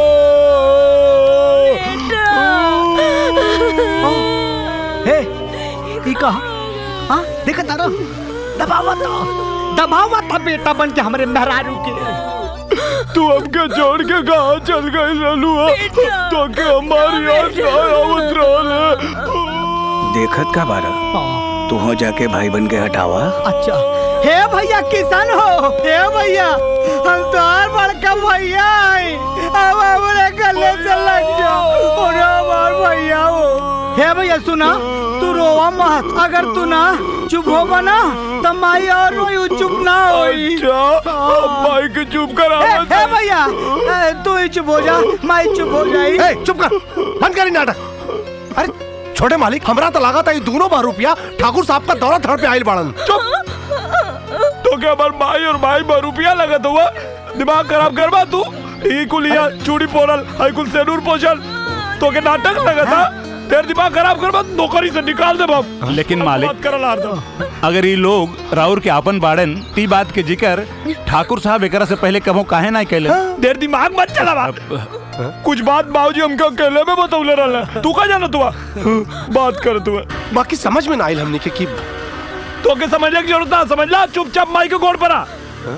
हे ई का हां देखा तारा दबावा तो दबावा था बेटा बन के हमरे मेहरारू के। तू हमके छोड़ के कहाँ चल गई ललुआ? तो के हमारी याद ना आवत रहले। देखत का बारा तू हो जाके भाई बन के हटावा। अच्छा हे भैया किसान हो, हे भैया हम तो हर बड़का भैया है, अब हमारे गले से लग जाओ और हमार भैया हो। हे भैया सुना, तू रोवा मत, अगर तू ना चुप हो बना तो माई और रोई चुप ना होई। माई के चुप करा। हे भैया तू ही चुप हो जा, माई चुप हो जाई। चुप कर, बंद करी नाटक। अरे छोटे मालिक, हमरा तो लगा था ये दोनों बार रुपया ठाकुर साहब का दौरा थड़ पे आयल बाड़न। चुप। तो क्या बार माई और भाई बार रुपया लगा तो हुआ? दिमाग खराब करवा तू। ई कुलिया चूड़ी पोरल, आई कुल सेनूर पोछल, तो के नाटक लगा था। तेरे दिमाग खराब करवा, नौकरी से निकाल दे बाप। लेकिन मालिक अगर ये लोग राउर के आपन बाड़न ती बात के जिक्र ठाकुर साहब एकरा से पहले कभो काहे ना कैले? देर दिमाग मत चला बाप। कुछ बात बाबूजी हमके अकेले में बतौले रहले, तू का जाना तू बात कर तू। बाकी समझ में ना आइल हमने के की तो के समझने की जरूरत है, समझ ला। चुपचाप माई के गोड़ पर आ।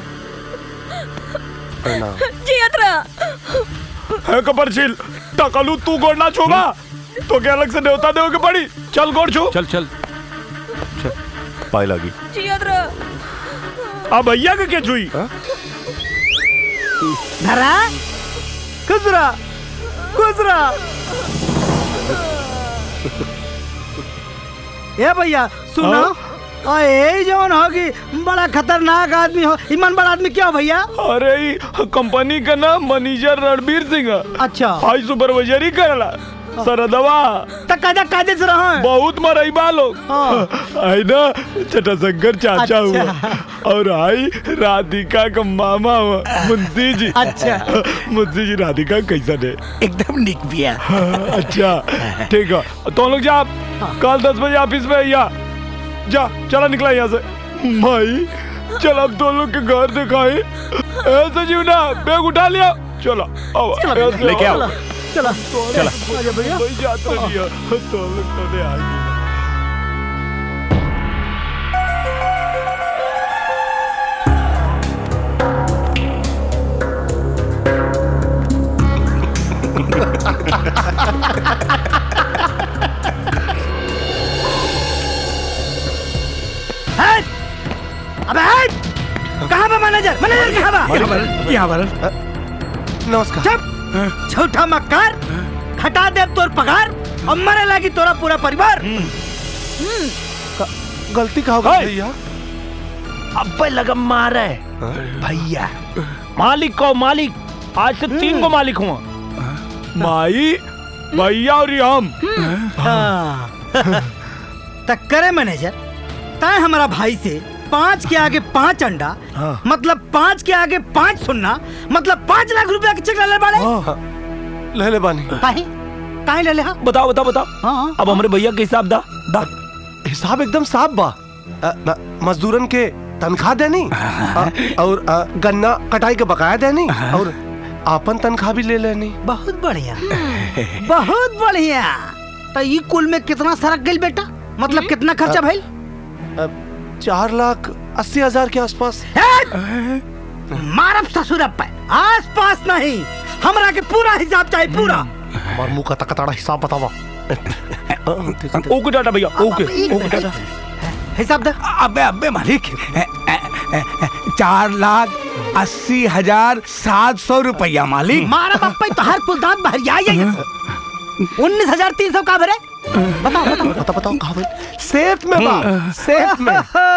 जी अतरा है कपरशील टकलू, तू गोड़ ना छूबा तो क्या अलग से न्योता देओगे पड़ी। चल गोड़ छू। चल चल चल पाई लगी। जी अतरा अब भैया के क्या छुई? धरा खुसरा खुसरा। ये भैया सुनो, और यही जौन होगी बड़ा खतरनाक आदमी हो। ईमान बड़ा आदमी क्या भैया? अरे कंपनी का नाम मैनेजर रणबीर सिंह। अच्छा हाई सुपरवाइजर ही करला सरदवा तकाजा काजे से रहा है। बहुत मरई बालो आई ना चटाशंकर चाचा हुआ। और आई राधिका का मामा हुआ मुंशी जी। अच्छा मुंशी जी राधिका कैसा है? एकदम निक बिया। अच्छा ठीक है, तो लोग जा कल दस बजे ऑफिस में या जा। चला निकला यहाँ से। माई चल अब दोनों लोग के घर दिखाए। ऐसे जीव ना बैग उठा लिया, चलो आओ लेके आओ। चला चला आजा भैया। वही जाता नहीं है तो लोग तो नहीं आएंगे। अबे कहाँ बा मैनेजर? मैनेजर कहाँ बा? यहाँ पर। नमस्कार। चुप झूठा मक्कार, हटा दे तोर पगार और मरे लगी तोरा पूरा परिवार। गलती कहा होगा भैया? अब लगा मारे भैया। मालिक को मालिक, आज से तीन को मालिक हुआ। माई भैया और हम। तक करे मैनेजर, तय हमारा भाई से पाँच के आगे पाँच अंडा, हाँ। मतलब पाँच के आगे पाँच सुनना, मतलब पाँच लाख रुपया के चेक ले ले बाड़े। हाँ। ले ले बानी। काहे काहे ले ले? हाँ बताओ बताओ बताओ। हाँ। अब हमारे भैया के हिसाब दा दा। हिसाब एकदम साफ बा। मजदूरन के तनख्वाह देनी और आ, गन्ना कटाई के बकाया देनी और आपन तनख्वाह भी ले लेनी। बहुत बढ़िया बहुत बढ़िया। तो ये कुल में कितना सरक गई बेटा? मतलब कितना खर्चा भइल? चार लाख अस्सी हजार के आसपास। मारब ससुरब पे आस पास नहीं, हमरा के पूरा हिसाब चाहिए पूरा। हमार मुंह का तकताड़ा हिसाब बतावा। ओके टाटा भैया, ओके ओके टाटा। हिसाब दे। अबे अबे मालिक, चार लाख अस्सी हजार सात सौ रुपया मालिक। मारा बापा तो हर पुलदान भरिया है। उन्नीस हजार तीन सौ का भरे? बताओ बताओ बताओ बताओ कहाँ भरे? सेफ में बा, सेफ में।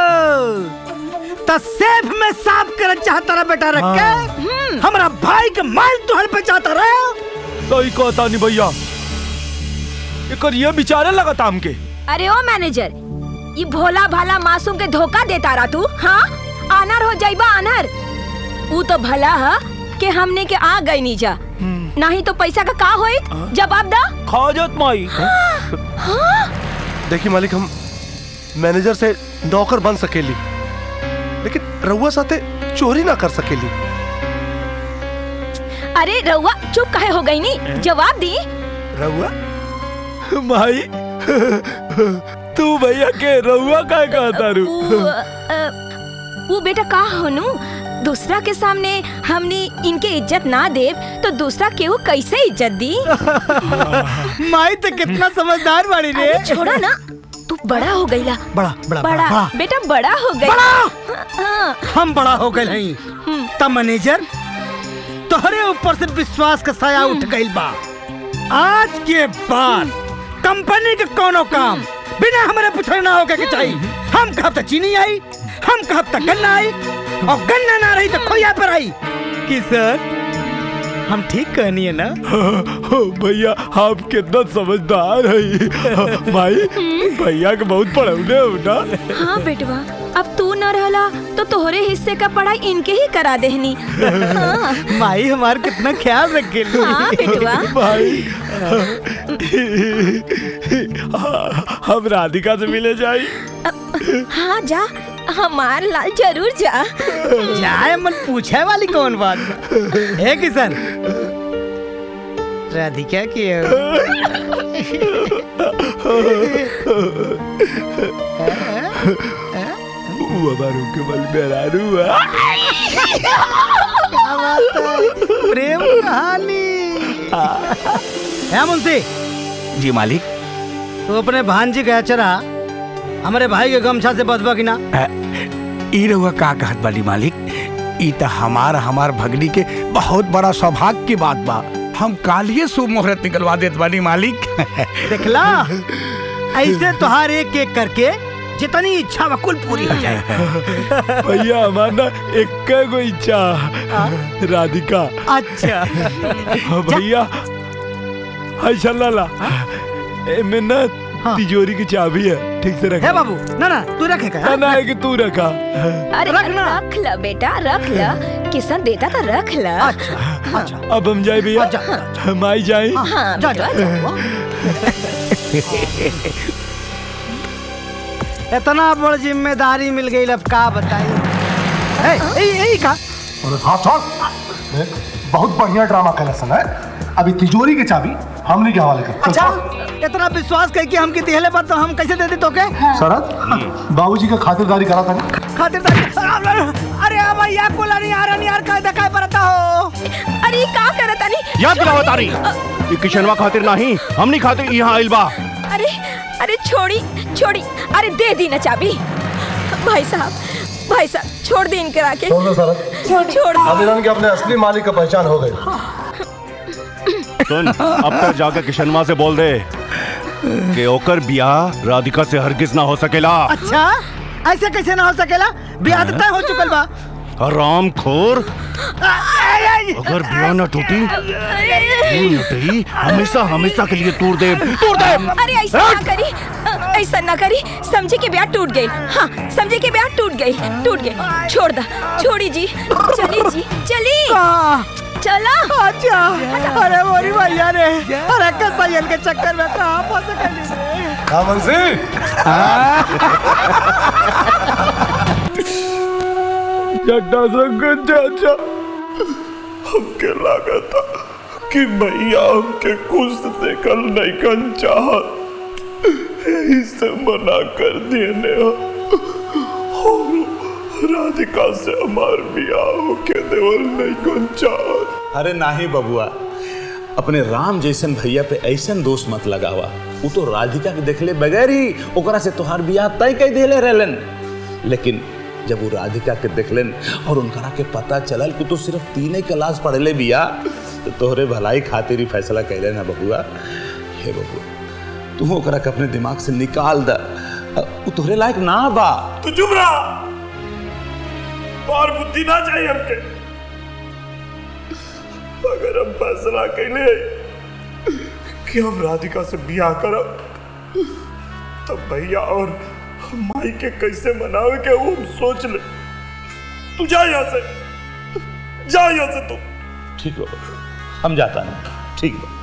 तो सेफ में साफ कर चाहता रहा बेटा रख के हमारा भाई के माल तुहर पे चाहता रहा। सही कहता नहीं भैया, एक ये बेचारे लगा ताम के। अरे ओ मैनेजर, ये भोला भाला मासूम के धोखा देता रहा तू। हाँ आनर हो जाइबा आनर। वो तो भला है कि हमने के आ गई नीचा, नहीं तो पैसा का का होई? जवाब दा। खा जात माई। देखिए मालिक, हम मैनेजर से नौकर बन सकेली, लेकिन रउआ साथे चोरी ना कर सकेली। अरे रउआ चुप काहे हो गई नी? जवाब दी। रउआ माई तू भैया के रउआ काहे कहता रू? वो बेटा का होनू, दूसरा के सामने हमने इनके इज्जत ना दे तो दूसरा केहू कैसे इज्जत दी? माई तो कितना समझदार बाड़ी रे। अरे छोड़ा ना, तू बड़ा हो गईला। बड़ा बड़ा बड़ा, बड़ा। बेटा बड़ा हो गई। बड़ा? हम बड़ा हो गए नहीं तब मैनेजर तोहरे ऊपर से विश्वास का साया उठ गई बा। आज के बाद कंपनी के कोनो काम बिना हमारे पूछे ना होके के चाहिए। हम कहब तो चीनी आई, हम कहब तो गन्ना आई, और गन्ना ना रही तो खोया पर आई। किशन हम ठीक कहनी है ना? भैया आप कितना समझदार है। माई भैया के बहुत पढ़ौले हो ना। हाँ बेटवा, अब तू न रहला तो तोहरे हिस्से का पढ़ाई इनके ही करा देहनी। हाँ। माई हमार कितना ख्याल रखे। हाँ बेटवा। भाई हम राधिका से मिले जाई। हाँ जा, हमार लाल जरूर जा। जाए मन पूछे वाली कौन बात है किशन? राधिका की प्रेम कहानी है मुंशी जी मालिक। तो अपने भांजी का चरा हमारे भाई के गमछा से बचबा की ना? ई रहुआ का कहत बाली मालिक, ई तो हमार हमार भगनी के बहुत बड़ा सौभाग्य की बात बा। हम कालिए शुभ मुहूर्त निकलवा देत बानी मालिक। देखला ऐसे तुहार एक एक करके जितनी इच्छा वकुल पूरी हो जाए। भैया हमारा एक को इच्छा राधिका। अच्छा भैया ऐसा ला में ना तिजोरी की चाबी है, ठीक से रख। है बाबू ना ना तू रखे का? ना ना है कि तू रखा। अरे रख ला बेटा, रख ला। किशन देता तो रख ला। अच्छा अच्छा। अब हम जाए भैया, हम आई जाए। हाँ जा जा। इतना बड़ जिम्मेदारी मिल गई, अब का बताई? यही का हाँ छोड़, बहुत बढ़िया ड्रामा कहना सुना है। अभी तिजोरी की चाबी हमने के हवाले कर। अच्छा इतना विश्वास करके हमके दिहले पर तो हम कैसे दे दी तो के? शरद बाबूजी का खातिरदारी करा था। खातिरदारी? अरे अब भैया को नहीं आ रहा नहीं यार, काय दकाय परता हो। अरे का करता नहीं? याद दिलाओ तारी, ये किशनवा खातिर नहीं, हमनी खातिर यहाँ आइल बा। अरे अरे छोड़ी छोड़ी, अरे दे दी ना चाबी। भाई साहब भाई साहब छोड़ दी इनके आके। छोड़ दो शरद, छोड़ दो। अब के अपने असली मालिक का पहचान हो गई। सुन, अब तक जाकर किशनवा से बोल दे कि ओकर ब्याह राधिका से हरगिज ना हो सकेला। अच्छा ऐसे कैसे ना हो सकेला? ब्याह तय हो चुकल बा। हराम खोर, अगर ब्याह न टूटी टूटी हमेशा हमेशा के लिए तोड़ दे तोड़ दे। अरे ऐसा ना करी, ऐसा ना करी। समझे के ब्याह टूट गई। हाँ समझे के ब्याह टूट गई, टूट गई। छोड़ दा, छोड़ी जी, चली जी चली चला। अच्छा अरे मोरी भैया रे, अरे कसैयन के चक्कर में कहाँ फंस गई? हाँ मुंशी, जटा संगत चाचा, हमके लगा था कि भैया हमके कुछ देखल नहीं कन चाहत, इससे मना कर दिए ने। राधिका से हमार बियाह होके देवल नहीं कौन चाहत। अरे नाही बबुआ, अपने राम जैसन भैया पे ऐसन दोष मत लगावा। वो तो राधिका के देखले बगैर ही ओकरा से तोहार बियाह तय कई देले रहलन। लेकिन जब वो राधिका के देखलन और उनकरा के पता चलल कि तू सिर्फ तीन क्लास पढ़ले बिया, तो तोहरे भलाई खातिर ही फैसला कैले ना बबुआ। हे बबुआ, तू ओकरा के अपने दिमाग से निकाल द, वो तोहरे लायक ना बा। तू चुप रहा, और बुद्धि ना चाहिए हमके। अगर हम फैसला कैले कि हम राधिका से बियाह करब, तब भैया और माई के कैसे मनावे के वो हम सोच ले। तू जा यहाँ से, जा यहाँ से तू। ठीक है, हम जाता है। ठीक है।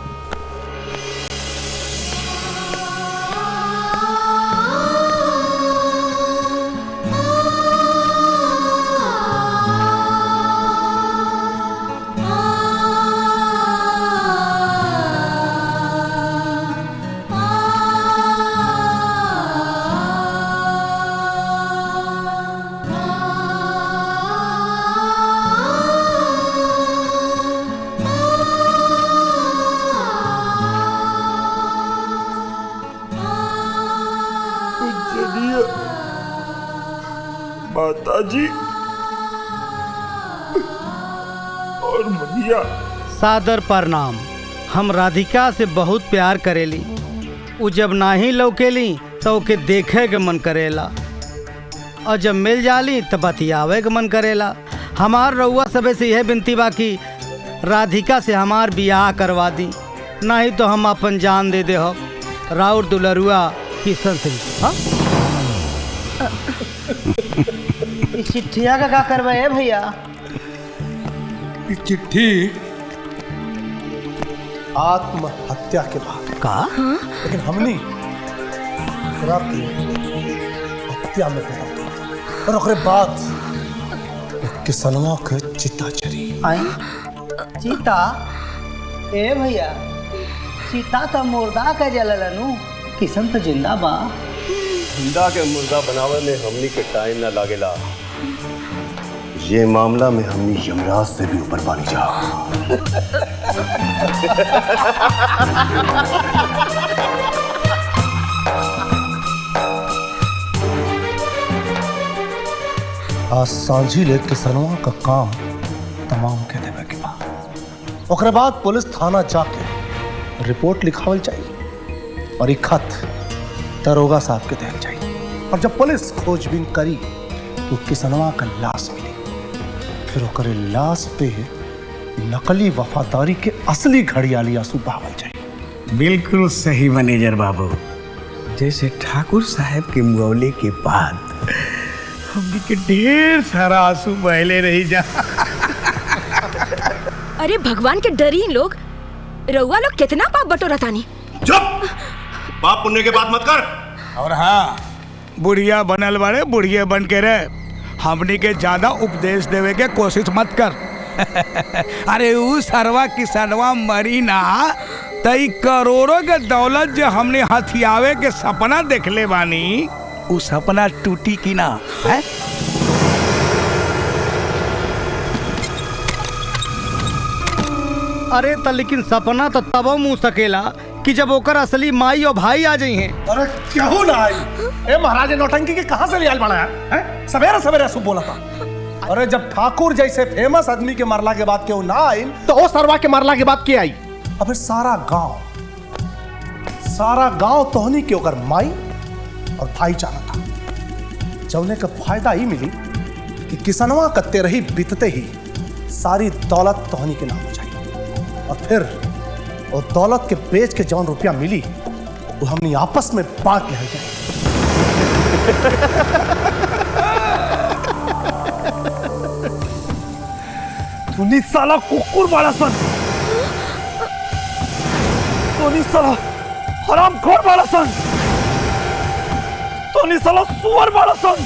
माताजी और भैया, सादर प्रणाम। हम राधिका से बहुत प्यार करेली। उ जब नाही लौकेली तो ओके देखे के मन करेला, और जब मिल जाली तो बतियावे के मन करेला। हमार रउआ सबे से यह विनती बा कि राधिका से हमार बियाह करवा दी, नहीं तो हम अपन जान दे दे हो। राउर दुलरुआ किशन सिंह। हाँ चिट्ठिया का क्या करवाए भैया? चिट्ठी आत्महत्या के बाद का, लेकिन हमने की हत्या में और ओकरे बाद किसनवा के चिता चरी। आई चीता? ए भैया, चीता तो मुर्दा का जललनु, किशन तो जिंदा बा। जिंदा के मुर्दा बनावे में हमनी के टाइम ना लागेला। ये मामला में हमनी यमराज से भी ऊपर बानी जा। आज सांझी ले किसनवा का काम तमाम के देवे के बाद ओकरे बाद पुलिस थाना जाके रिपोर्ट लिखावल चाहिए और एक खत दरोगा साहब के देना चाहिए। और जब पुलिस खोजबीन करी तो किसनवा का लाश मिली। फिर ओकरे लाश पे नकली वफादारी के असली घड़ियाली आंसू बहावल चाहिए। बिल्कुल सही मैनेजर बाबू। जैसे ठाकुर साहब के मुआवले के बाद हमनी के ढेर सारा आंसू बहले रही जा। अरे भगवान के डरी लोग, रउआ लोग कितना पाप बटोरा तानी। चुप, पाप पुण्य के बात मत कर। और हाँ, बुढ़िया बनल बारे, बुढ़िया बन के रहे। हमनी के ज्यादा उपदेश देवे के कोशिश मत कर। अरे उ सरवा किसनवा मरी ना, तई करोड़ों के दौलत जो हमने हथियावे के सपना देखले बानी, उ सपना टूटी की ना है? अरे त लेकिन सपना तो तब मुँह सकेला कि जब ओकर असली माई और भाई आ जाई हैं। अरे क्यों ना आई? ए महाराज नौटंकी के कहां से लियाल बना है? सवेरे सवेरे ऐसा बोला था। अरे जब ठाकुर जैसे फेमस आदमी के मरला के बाद क्यों ना आई, तो ओ सरवा के मरला के बाद क्या आई? अबे सारा गांव सारा गांव तोहनी के ओकर माई और भाई जाना था। जौने का फायदा ही मिली कि किसनवा कत्ते रही बीतते ही सारी दौलत तोहनी के नाम हो जाए, और फिर और दौलत के बेच के जौन रुपया मिली वो हमने आपस में बांट ले जाए। तूने साला कुकुर वाला सन, तूने साला हरामखोर वाला सन, तूने साला सुअर वाला सन।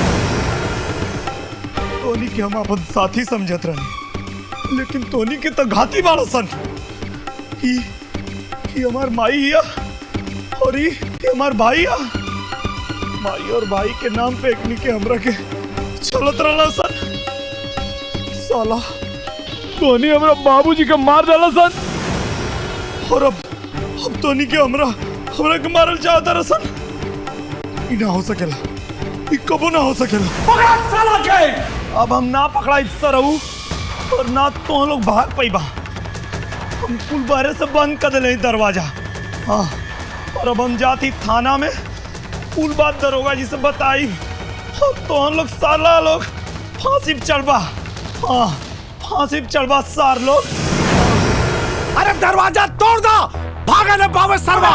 तोनी के हम अपन साथी समझत रहे, लेकिन तोनी के तो घाती वाला सन। ही, ही हमार माई या और ही, ही हमार भाई या। माई और भाई के नाम पे एकनी के हमरा के चलत रहला सन। साला तोनी हमरा बाबूजी के मार डाला सन। और अब अब तोनी के हमरा हमरा के मारल चाहता रहा सन। ई ना हो सकेला, ई कबो ना हो सकेला। पकड़ा साला के। अब हम ना पकड़ा इससे रहू और ना तो लोग भाग पाइबा। हम कुल बाहर से बंद कर दिले दरवाजा। हाँ, और अब हम जाती थाना में कुल बात दरोगा जी से बताई। तो हम लोग साला लोग फांसी पे चढ़बा। हाँ, फांसी पे चढ़बा सार लोग। अरे दरवाजा तोड़ दो, भागे न पावे सरवा।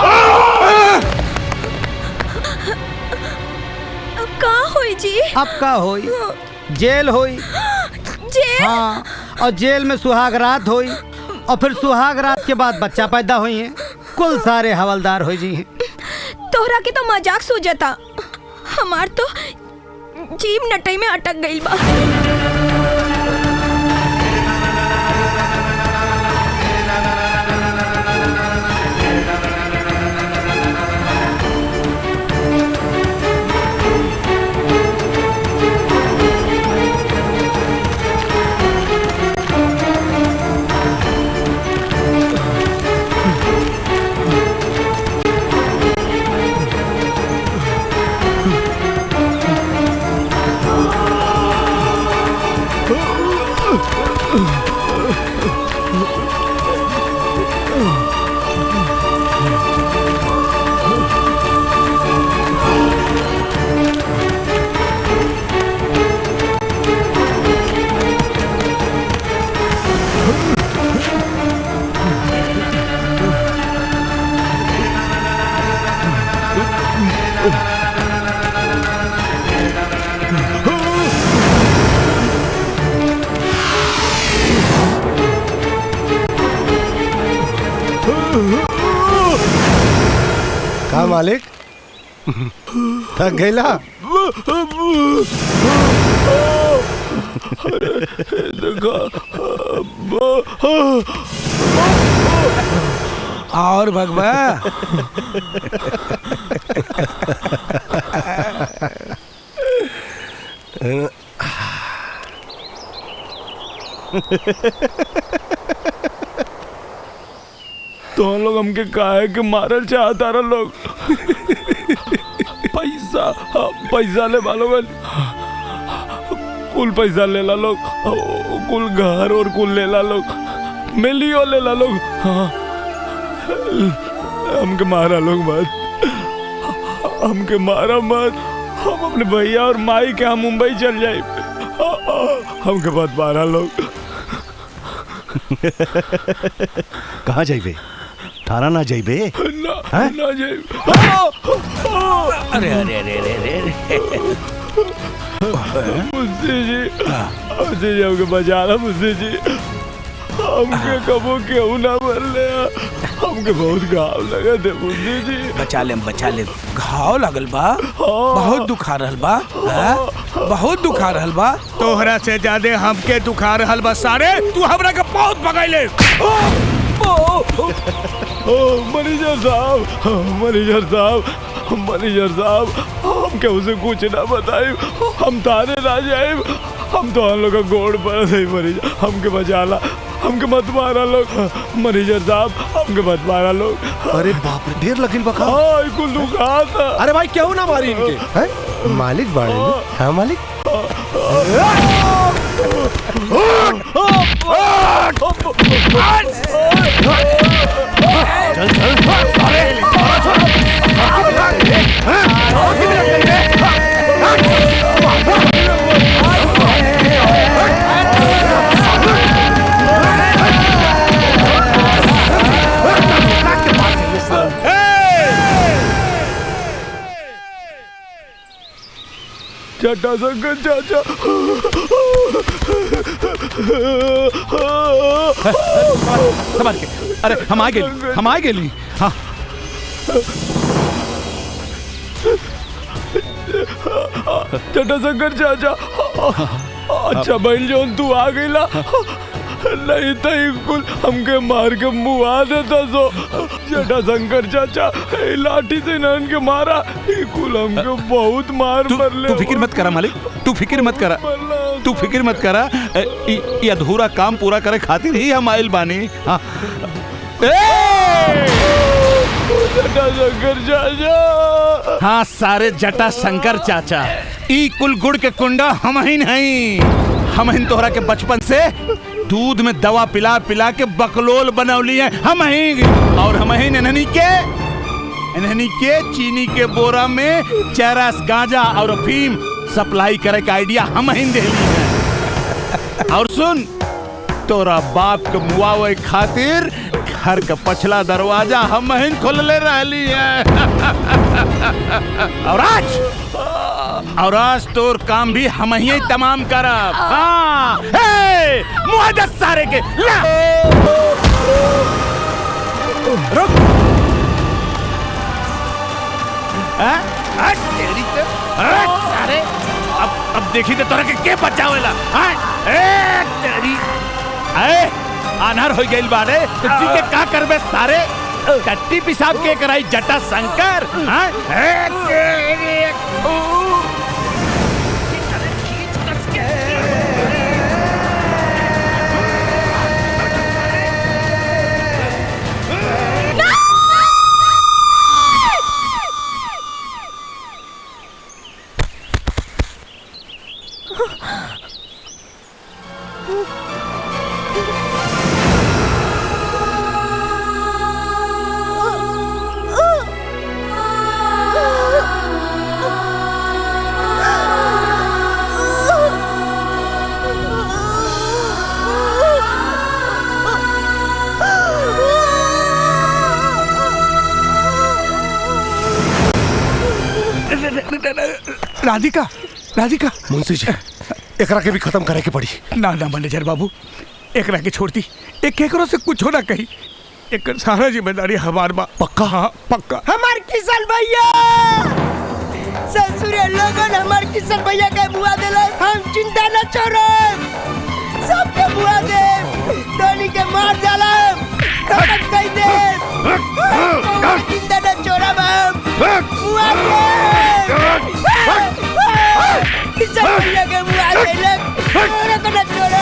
अब का होई जी? अब का होई? जेल होई। जेल? हाँ, और जेल में सुहाग रात होई और फिर सुहाग रात के बाद बच्चा पैदा हुई है। कुल सारे हवलदार हो जी हैं। तोहरा के तो मजाक सूझता, हमार तो जीव नटई में अटक गई बा। का मालिक थक गईला? और भगवा तो हम लोग हमके काहे के मारल चाहता रहा लोग। पैसा पैसा ले वालोगन, कुल पैसा ले ला लोग, कुल घर और कुल ले ला लोग, मिलियो ले ला लोग। हाँ, हमके मारा लोग मत, हमके मारा मत। हम अपने भैया और माई के हम मुंबई चल जाए, हमके मत मारा लोग। कहाँ जाइबे? थाना ना जाइबे? ना, ना जाइबे। अरे अरे अरे अरे मुझसे जी, मुझसे जी हमके बचा ला मुझसे जी। हमके कबो क्यों ना मर ले, हमके बहुत घाव लगे थे मुझसे जी। बचा ले बचा ले, घाव लगल बा, बहुत दुखा रहल बा, बहुत दुखा रहल बा। तोहरा से ज्यादा हमके दुखा रहल बा सारे। तू हमरा के बहुत भगाइले। मैनेजर साहब, मैनेजर साहब, मैनेजर साहब, हम क्या उसे कुछ ना बताए, हम थाने ना जाए, हम तो हम लोग का गोड़ पर सही मरीज, हमके बचा ला, हमके मत मारा लोग। मैनेजर साहब, हमके मत मारा लोग। अरे बाप रे, ढेर लगिल बका। हाँ, कुल दुखा था। अरे भाई क्यों ना मारी इनके? हैं? मालिक बाड़े ना? हाँ मालिक। चल चल चाचा शंकर चाचा, संभाल के। अरे हम आ गए, हम आ गए। हाँ चाचा शंकर चाचा, अच्छा बैल जोन तू आ गईला, नहीं तो ये कुल हमके मार के मुआ देता सो। जटा शंकर चाचा ए लाठी से नन के मारा, ये कुल हमके बहुत मार मरले। तू फिक्र मत करा मालिक, तू फिक्र मत करा, तू फिक्र मत करा। ये अधूरा काम पूरा करे खातिर ही हम आइल बानी। हाँ जटा शंकर चाचा। हाँ सारे जटा शंकर चाचा, ई कुल गुड़ के कुंडा हम ही नहीं, हम ही तोहरा के बचपन से दूध में दवा पिला पिला के बकलोल बनौली है हम ही। और हम ही नन्हनी के नन्हनी के चीनी के बोरा में चरस गांजा और अफीम सप्लाई करे का आइडिया हम ही दे है। और सुन, तोरा बाप के मुआवे खातिर घर का पछला दरवाजा हम ही खोल ले रही है। और आज और आज तोर काम भी हम ही तमाम करब। हाँ मुआदत सारे के ला। रुक आ? आ, तेरी तो आ, सारे अब अब देखी तो तोरा के के बचावेला। हाँ ए तेरी ए अनहर हो गई बारे तो जी के का करबे सारे टट्टी पिसाब के कराई जटा शंकर। हाँ ए तेरी राधिका राधिका मुंशी जी एकरा के भी खत्म करे के पड़ी। ना ना मैनेजर बाबू, एकरा के छोड़ती एक एकरो से कुछ हो ना कही, एक सारा जिम्मेदारी हमार बा। पक्का? हाँ पक्का। हमार किशन भैया ससुरे लोगन हमार किशन भैया के बुआ देले, हम चिंता न छोड़े, सबके बुआ दे, धोनी के मार डाला, खत्म कर दे, चिंता न छोड़ा हम बुआ दे, किशन भैया के बुआ देले, और को न छोड़े।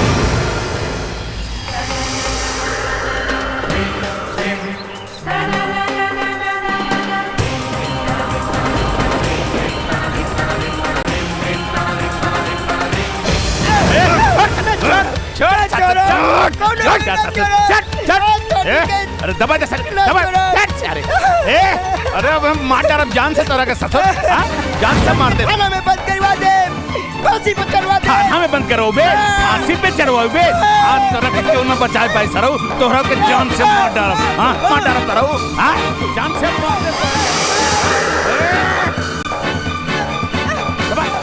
अरे दबा दे सर, दबा अरे ए अरे अब हम मार डाल जान से तोरा के ससुर। हां जान से मार दे। थाना में बंद करवा दे, फांसी पे चढ़वा दे। थाना में बंद करो बे, फांसी पे चढ़वाओ बे। आज तोरा के क्यों ना बचा पाए सरो, तोरा के जान से मार डाल। हां मार डाल तरो। हां जान से मार दे। दबा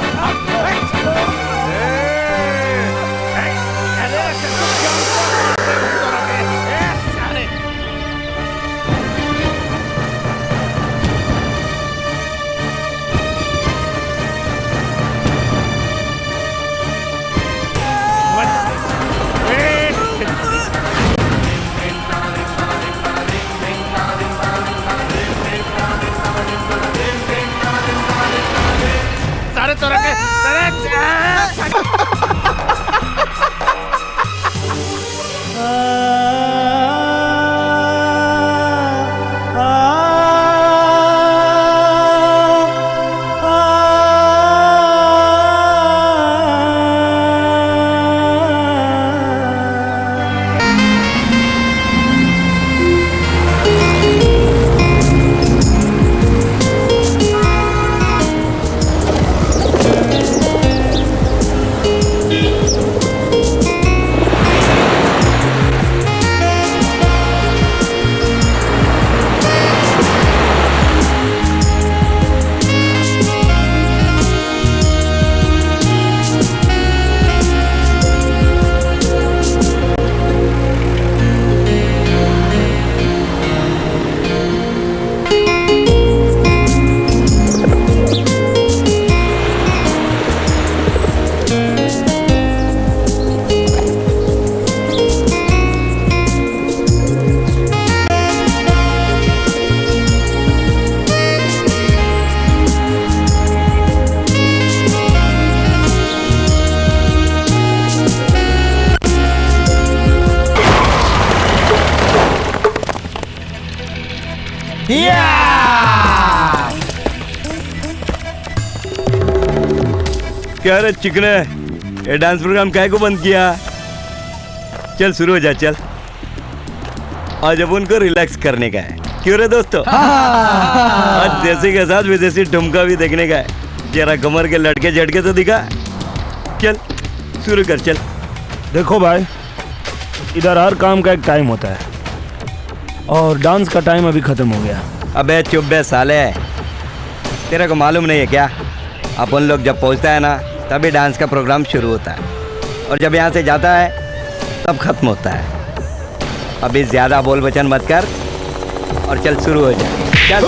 क्या रे चिकने, ये डांस प्रोग्राम काहे को बंद किया? चल शुरू हो जा चल। आज अब उनको रिलैक्स करने का है, क्यों रे दोस्तों? आज देसी के साथ विदेशी ठुमका भी देखने का है। जरा कमर के लटके झटके तो दिखा। चल शुरू कर चल। देखो भाई, इधर हर काम का एक टाइम होता है और डांस का टाइम अभी खत्म हो गया। अबे चुप बे साले, तेरे को मालूम नहीं है क्या? अपन लोग जब पहुंचता है ना तभी डांस का प्रोग्राम शुरू होता है और जब यहाँ से जाता है तब खत्म होता है। अभी ज्यादा बोल बचन मत कर और चल शुरू हो जाए। चल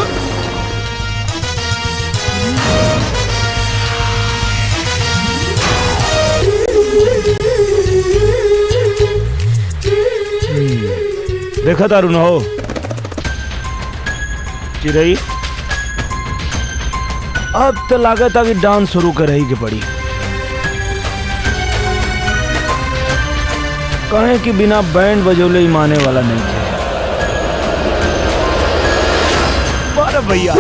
देखा तारू न हो चिरई, अब तो लागत है कि डांस शुरू कर ही के पड़ी। कहे कि बिना बैंड बजौले ही माने वाला नहीं है। बारे भैया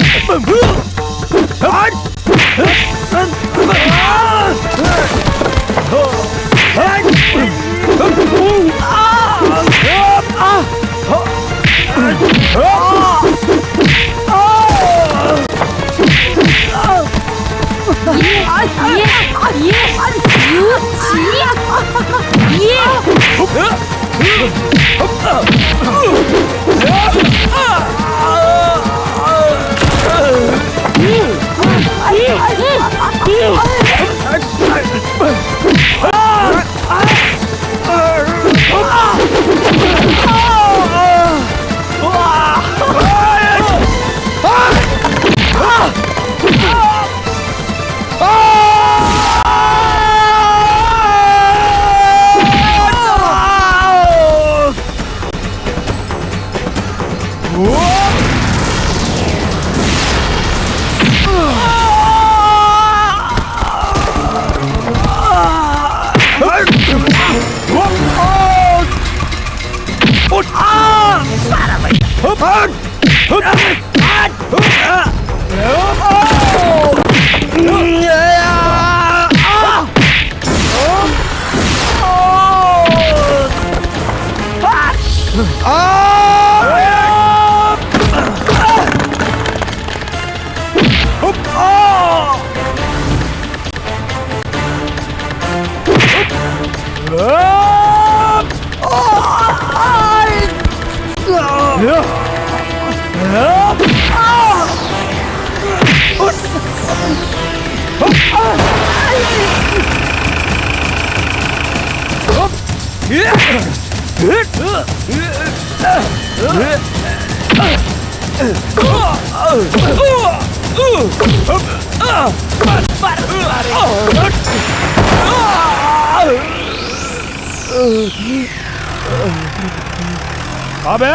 अबे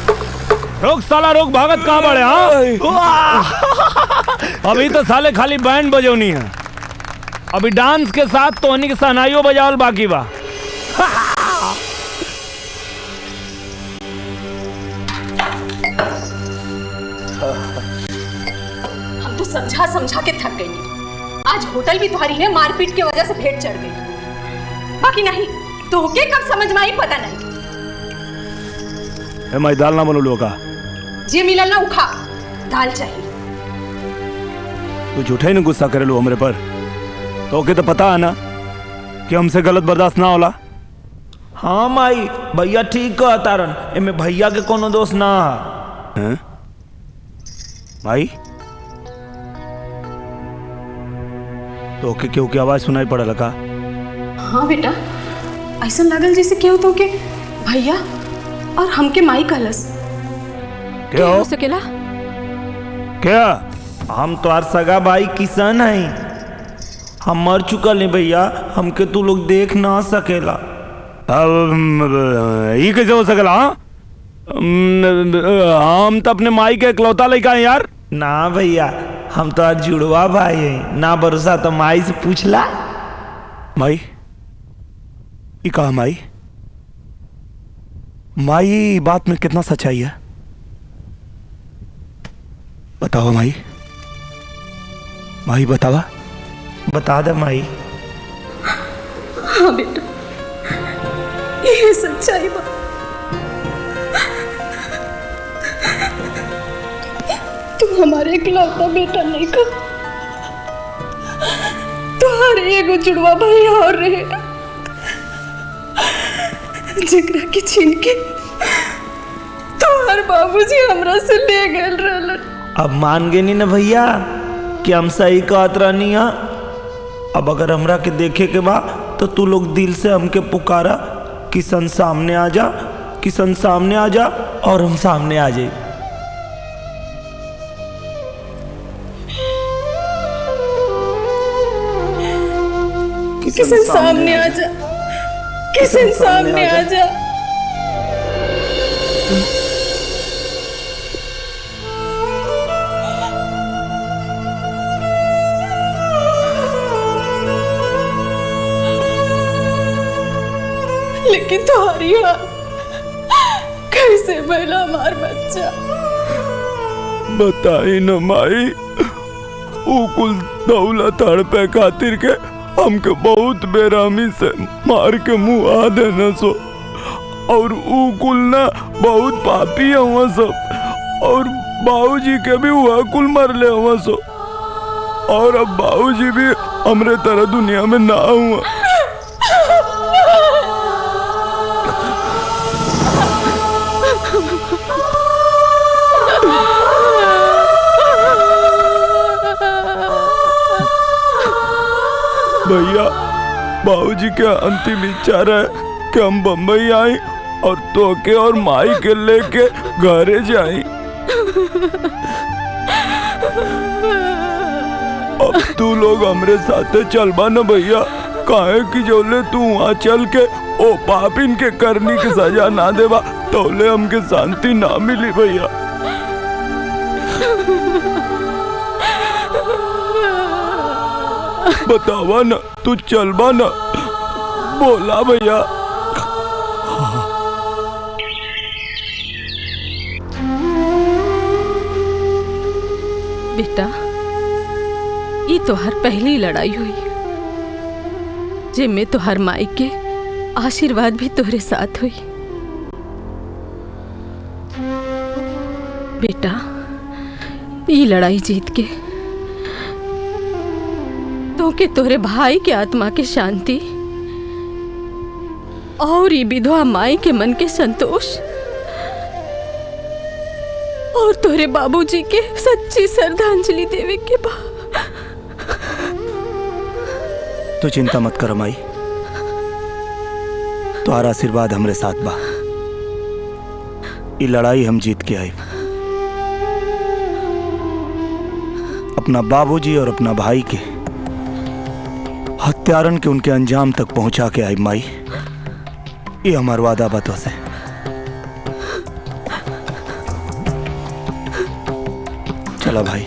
रोक साला रोक, भागत कहाँ बड़े? हाँ अभी तो साले खाली बैंड बजौनी है, अभी डांस के साथ तोहनी के सहनाइयों बजावल बाकी बा। हम तो समझा समझा के थक गई। आज होटल भी तुम्हारी है, मारपीट की वजह से भेंट चढ़ गई। बाकी नहीं तो के कब समझ में आई पता नहीं। ए मैं दाल ना बनू का जे मिलल ना उखा, दाल चाहिए। तू झूठा ही नहीं गुस्सा करे लो हमरे पर, तो ओके तो पता है ना कि हमसे गलत बर्दाश्त ना होला। हाँ माई, भैया ठीक कहा तारन, एमे भैया के कोनो दोष ना है। भाई तो ओके क्यों की आवाज सुनाई पड़ा लगा? हाँ बेटा, ऐसा लागल जैसे क्यों तो के भैया और हमके माई कहलस। क्या हो सकेला? क्या? हम तो आर सगा भाई किसान है, हम मर चुकल है भैया, हमके तू लोग देख ना सकेला। अब ये कैसे हो सकेला? हम तो अपने माई के इकलौता लड़का है यार। ना भैया, हम तो आज जुड़वा भाई है, ना भरोसा तो माई से पूछला। माई ये कहा? माई माई बात में कितना सच्चाई है? बताओ माई, माई बतावा, बता दे माई। हाँ बेटा, ये सच्चाई बात। तू हमारे इकलौता बेटा नहीं कर, तुम्हारे एगो जुड़वा भाई और रहे जिगरा के छीन के तुम्हार बाबूजी हमरा से ले गए रहलन। अब मान गए नहीं ना भैया कि हम सही कहत रहनी है। अब अगर हमरा के देखे के बा तो तू लोग दिल से हमके पुकारा, किशन सामने आ जा, किशन सामने आ जा, और हम सामने आ जाए। किशन सामने आ जा, किशन सामने आ जा। लेकिन तुम्हारी हाल कैसे भला हमार बच्चा? बताई न माई, ऊ कुल दौलत हड़पे खातिर के हमके बहुत बेरामी से मार के मुँह आ देना सो, और ऊ कुल ना बहुत पापी हुआ सब, और बाबूजी के भी हुआ कुल मर ले हुआ सो, और अब बाबूजी भी हमरे तरह दुनिया में ना हुआ। भैया, बाबूजी के अंतिम इच्छा रहे कि हम बम्बई आए और तोके और माई के लेके घरे जाए। अब तू लोग हमरे साथे चलबा न भैया, काहे कि जोले तू वहाँ चल के ओ पापिन के करनी के सजा ना देवा तोले हमके शांति ना मिली भैया। बतावा न, तू चलबा न, बोला भैया। बेटा, ये तोहर पहली लड़ाई हुई जिनमें तोहर माई के आशीर्वाद भी तोहरे साथ हुई। बेटा, ये लड़ाई जीत के तो के तोरे भाई के आत्मा के शांति और ये विधवा माई के मन के संतोष और तोरे बाबूजी के सच्ची श्रद्धांजलि देवे के बाद। तू चिंता मत कर माई, तुम्हारा आशीर्वाद हमरे साथ बा। ये लड़ाई हम जीत के आई, अपना बाबूजी और अपना भाई के हत्यारन के उनके अंजाम तक पहुंचा के आई माई। ये हमार वादा बातों से। चला भाई।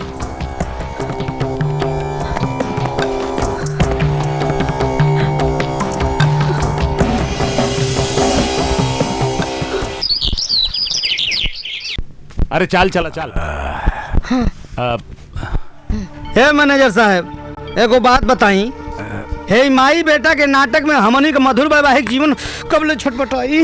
अरे चाल चला चाल। हाँ। हे मैनेजर साहब, एगो बात बताई, हे माई बेटा के नाटक में हमनी के मधुर वैवाहिक जीवन कब ले छटपटाई।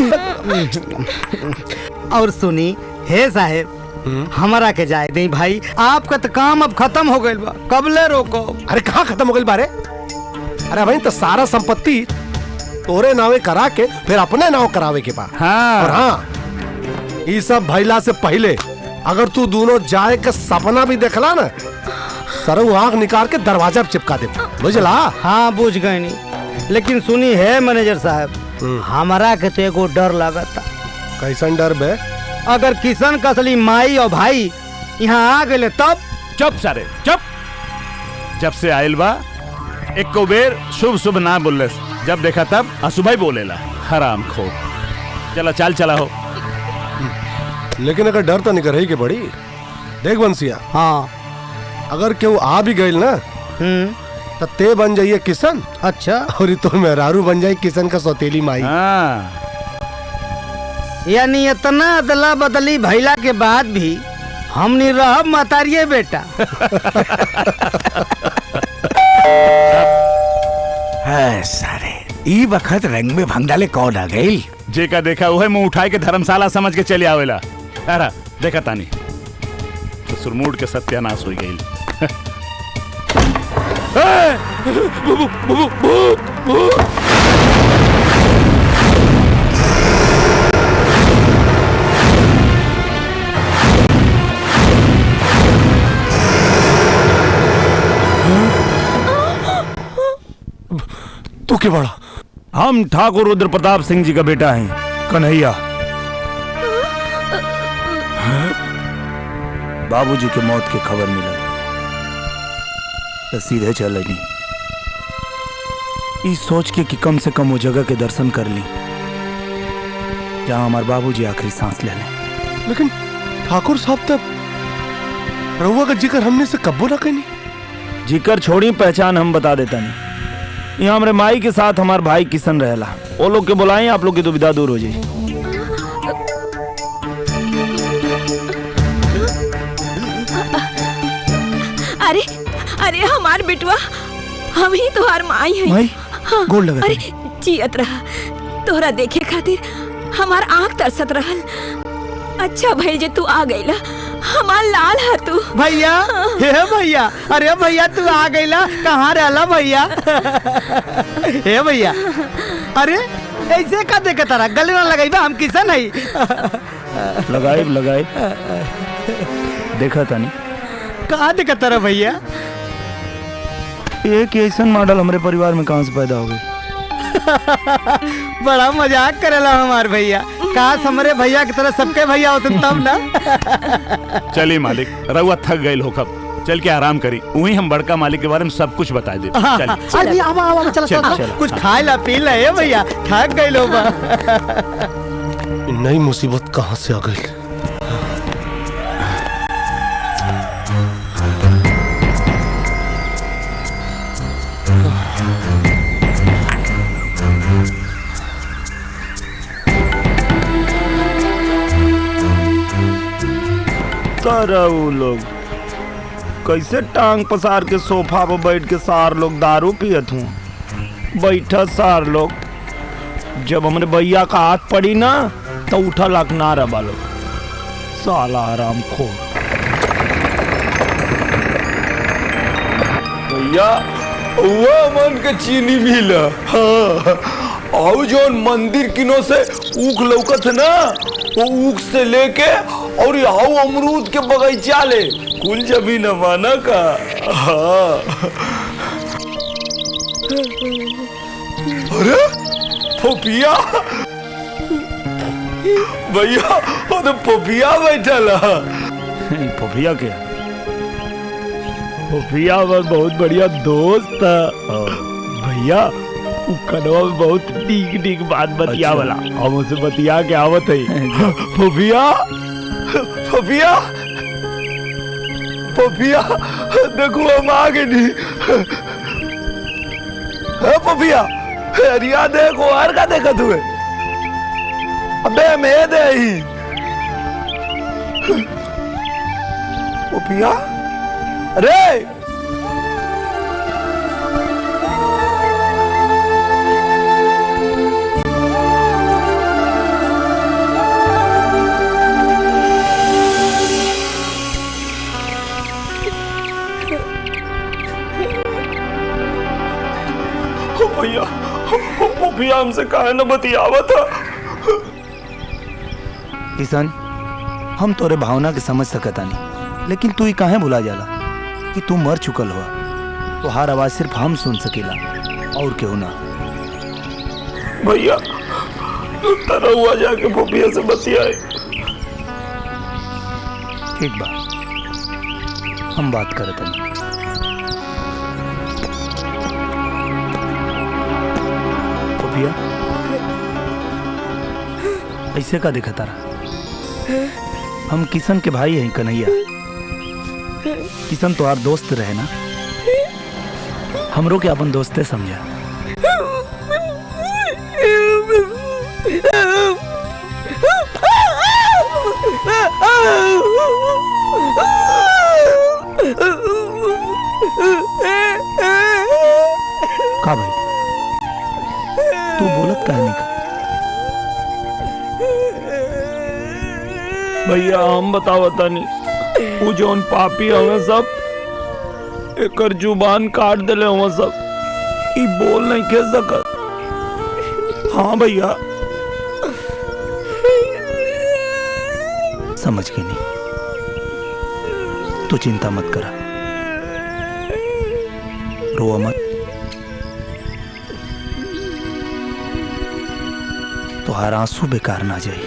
और सुनी हे साहेब, हमारा के जाए नहीं भाई, आपका तो काम अब खत्म हो गई बा, कब ले रोको। अरे कहाँ खत्म हो गई बारे? अरे भाई तो सारा संपत्ति तोरे नावे करा के फिर अपने नाव करावे के बा। हाँ। और हाँ, ये सब भइला से पहले अगर तू दोनों जाए के सपना भी देखला ना, सरऊ आँख निकाल के दरवाजा पे चिपका दे, बुझला? हाँ बुझ गए नहीं, लेकिन सुनी है मैनेजर साहब, हमारा के तो एगो डर लगता। कैसन डर बे? अगर किशन का असली माई और भाई यहाँ आ गए तब। चुप सारे चुप। जब से आयल बा एक को बेर शुभ शुभ ना बोले, जब देखा तब अशुभ ही बोलेला, हराम खो। चला चाल चला हो। लेकिन अगर डर तो नहीं रही के बड़ी। देख बंसिया, हाँ, अगर केहू आ भी गई ना तो ते बन जाइए किशन। अच्छा। और तो मेहरारू बन जाए किशन का सौतेली माई। यानी इतना अदला बदली भैला के बाद भी हम नहीं रह मतारिये बेटा। है सारे ई वक्त रंग में भंग डाले कौन आ गई? जे का देखा वह मुंह उठाए के धर्मशाला समझ के चले आवेला। अरे देखा तानी तो सुरमूड के सत्यानाश हो गई। तू के बड़ा? हम ठाकुर रुद्र प्रताप सिंह जी का बेटा हैं, कन्हैया। बाबूजी के मौत की खबर मिला तो सीधे चल नहीं, इस सोच के कि कम से कम वो जगह के दर्शन कर ली जहां हमारे बाबूजी आखिरी सांस ले लें। लेकिन ठाकुर साहब तब रहुआ का जिक्र हमने से कब्बो ना कहीं। जिक्र छोड़ी, पहचान हम बता देता नहीं। यहाँ हमारे माई के साथ हमारे भाई किशन रहेला, वो लोग के बुलाएं, आप लोग की दुविधा दूर हो जाए। अरे अरे हमार बेटुआ, हम ही तुम्हार माई है। माई हाँ, गोड़ लगा। अरे जियत रहा, तोहरा देखे खातिर हमार आँख तरसत रहल। अच्छा भइल जे तू आ गईला, हमार लाल है तू। भैया, हे भैया, अरे भैया तू आ गईला, कहाँ रहला भैया? हे भैया, अरे ऐसे का देखे तारा गले ना लगाई बा, हम किसन है। लगाए लगाए देखा तानी कहाँ देखा तारा भैया? एक ऐसा मॉडल हमारे परिवार में कहाँ से पैदा हो गई? बड़ा मजाक करेला हमार भैया। काश हमारे भैया की तरह सबके भैया होते तब ना। चलिए मालिक, रउआ थक गए हो, कब चल के आराम करी, वही हम बड़का मालिक के बारे में सब कुछ बता दे। अरे आवा आवा चल चल कुछ खाए ला पी ला है भैया, थक गए लोग। नई मुसीबत कहाँ से आ गई? तारा वो लोग कैसे टांग पसार के सोफा पर बैठ के सार लोग दारू पियत हूँ। बैठा सार लोग, जब हमने भैया का हाथ पड़ी ना तो उठा लाख नारा बालो, साला आराम खो। भैया वो मन के चीनी मिल, हाँ, और जो मंदिर किनो से ऊख लौकत ना, वो ऊख से लेके और यहाँ अमरूद के बगीचा ले कुल जमीन माना का। हाँ। अरे पोपिया भैया, वो तो पोपिया बैठा ला। पोपिया क्या? पोपिया बहुत बढ़िया दोस्त था भैया। कनवा में बहुत ठीक ठीक बात बतिया वाला, हम उसे बतिया के आवत है। पोपिया पोपिया पोपिया देखो हम आ गए नहीं। पोपिया अरिया देखो, हर का देखा तुए? अबे मैं दे ही पोपिया। अरे भैया, भैया हमसे काहे न बतियावा था। किशन, हम तोरे भावना के समझ सकता नहीं, लेकिन तू ही काहे भुला जाला कि तू मर चुकल हुआ। तो हर आवाज सिर्फ हम सुन सकेला और क्यों ना। भैया तरह हुआ जाके भोपिया से बतियाए। ठीक बा, हम बात करते हैं। ऐसे का देखा तारा? हम किशन के भाई हैं कन्हैया। किशन तुम्हार दोस्त रहे ना, हमरो के अपन दोस्ते समझा। भैया हम बताओ तनी वो जोन पापी हमें सब एकर जुबान काट दिले हमें सब ई बोल नहीं कह सकत। हाँ भैया समझ गई नहीं, तू चिंता मत करा, रो मत। तुहार आंसू बेकार ना जाए,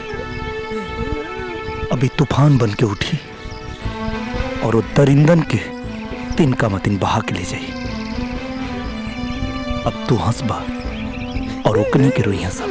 अभी तूफान बन के उठी और वो दरिंदन के तीन का मतिन बहा के ले जाई। अब तू हंसबा और ओकनी के रोई हंसा।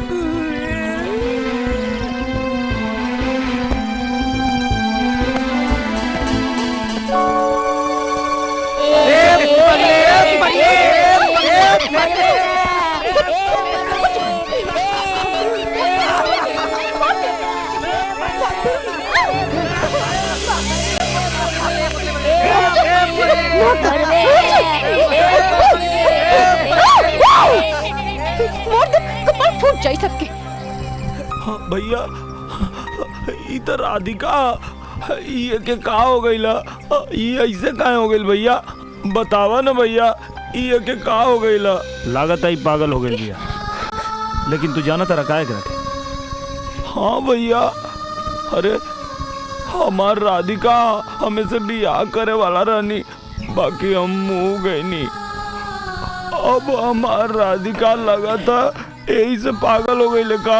फूट जाई सबके। हाँ भैया इधर राधिका ये के का हो गईला, ये ऐसे का हो गईल भैया बतावा ना भैया, ये के का हो गईला। लागत आई पागल हो गई भैया, लेकिन तू जाना तारा काहे करते। हाँ भैया, अरे हमार राधिका हमें से बियाह करे वाला रहनी, बाकी हम मुँह गए नहीं। अब हमार राधिका लगा था यही से पागल हो गई लेका।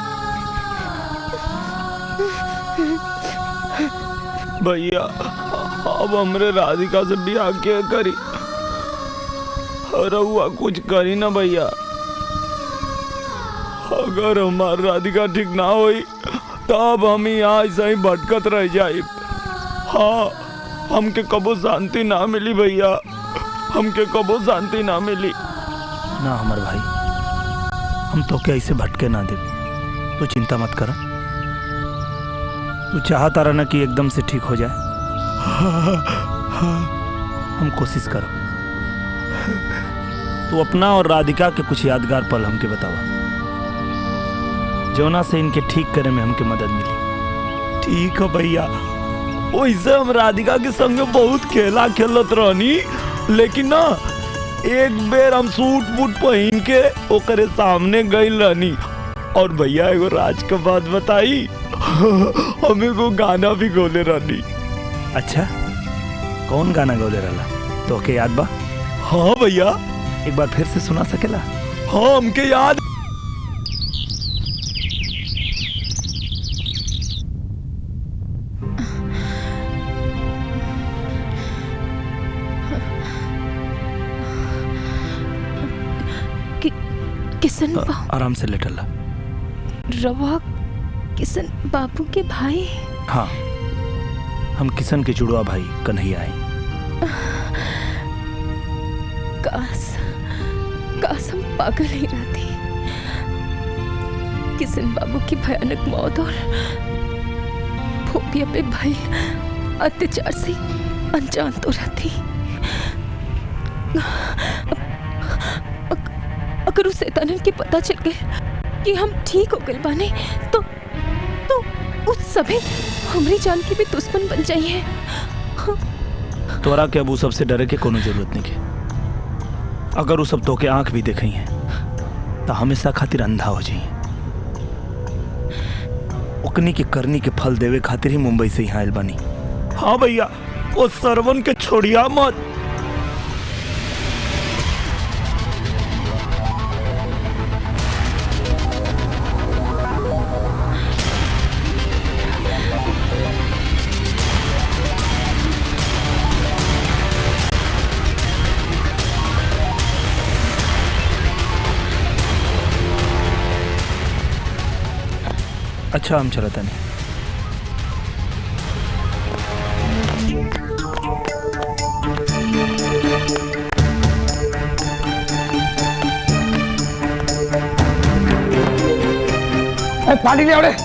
भैया अब हमरे राधिका से बियाह क्या करी, अरे हुआ कुछ करी ना भैया। अगर हमार राधिका ठीक ना हुई तब हम यहाँ ऐसा ही भटकत रह जाए। हाँ हमके कबो शांति ना मिली भैया, हमके कबो शांति ना मिली। ना हमार भाई, हम तो क्या ऐसे भटके ना दे, तू चिंता मत करा। तू चाहता रहा ना कि एकदम से ठीक हो जाए। हम कोशिश करो, तू अपना और राधिका के कुछ यादगार पल हमके बतावा, जोना से इनके ठीक करे में हमके मदद मिली। ठीक है भैया, वैसे हम राधिका के संग बहुत खेला खेलत रहनी, लेकिन ना एक बेर हम सूट बूट पहन के ओकरे सामने गई रहनी। और भैया एगो राज के बात बताई, हमें को गाना भी गोले रहनी। अच्छा कौन गाना गौले रहला, तो के याद बा? हाँ भैया, एक बार फिर से सुना सकेला? हाँ हमके याद। किशन बा, आराम से लेटला। रवा किशन बाबू के भाई? हाँ, हम किशन के जुड़वा भाई कन्हैया हैं। काश काश हम पागल ही रहते। किशन बाबू की भयानक मौत और फोबिया पे भाई अत्याचार से अनजान तो रहती। अगर उस शैतान के पता चल गए कि हम ठीक हो गए बाने तो तो उस सभी हमारी जान की भी दुश्मन बन जाइए। तोरा के अब सबसे डरे के कोनो जरूरत नहीं के। अगर वो सब तो के आंख भी देखी हैं तो हमेशा खातिर अंधा हो जाइए। ओकनी के करनी के फल देवे खातिर ही मुंबई से यहाँ आयल बानी। हाँ भैया, वो सरवन के छोड़िया मत। अच्छा हम चलता नहीं। पानी ले आवड़े।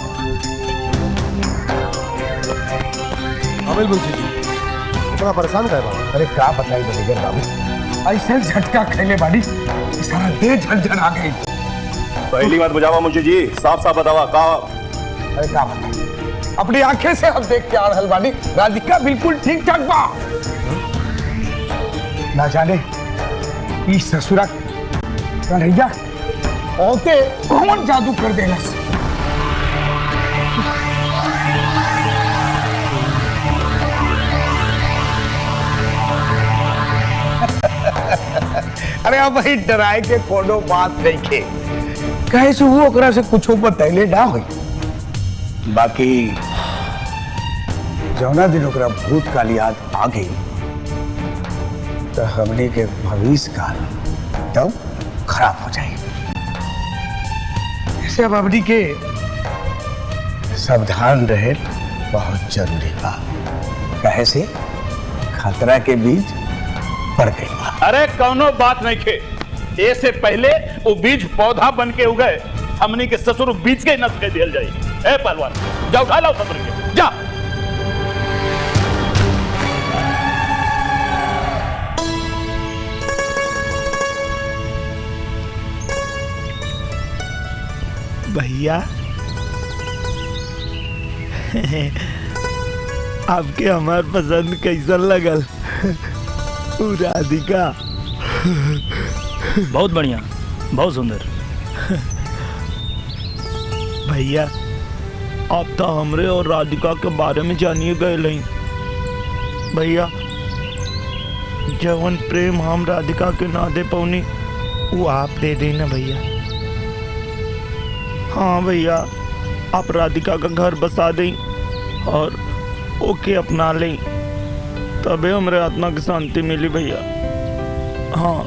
अमिल मुंशी जी बड़ा परेशान कर बाबू। अरे क्या बताई बनेगर बाबू, ऐसे झटका खेले बाड़ी सारा देह झंझन आ गई। पहली बात बुझावा मुंशी जी, साफ साफ बतावा का। अरे क्या बताई अपनी आंखें से हम देख के आ रहल बानी राधिका बिल्कुल ठीक ठाक बा। ना जाने ई ससुरा कन्हैया औते कौन जादू कर देना। अरे अब भाई डराए के कोनो बात नहीं खे, कहे से वो ओकरा से कुछ बतैले ना हुई। बाकी जौना दिन ओकरा भूतकाल याद आ गई तो हमने के भविष्य काल तब खराब हो जाए। ऐसे अब हमने के सावधान रहे बहुत जरूरी बा, कहे से खतरा के बीज पड़ गई। अरे कौनो बात नहीं खे, ऐसे पहले वो बीज पौधा बन के उगे, हमनी के ससुर बीज के नस के दिल जाई। ए पहलवान जाओ उठा लो ससुर के, जा। भैया आपके हमार पसंद कैसन लगल? राधिका बहुत बढ़िया, बहुत सुंदर। भैया आप तो हमरे और राधिका के बारे में जानिए गए नहीं। भैया जवन प्रेम हम राधिका के ना दे पौनी वो आप दे देना भैया। हाँ भैया आप राधिका का घर बसा दें और ओके अपना लें, तबे हमरे आत्मा की शांति मिली भैया। हाँ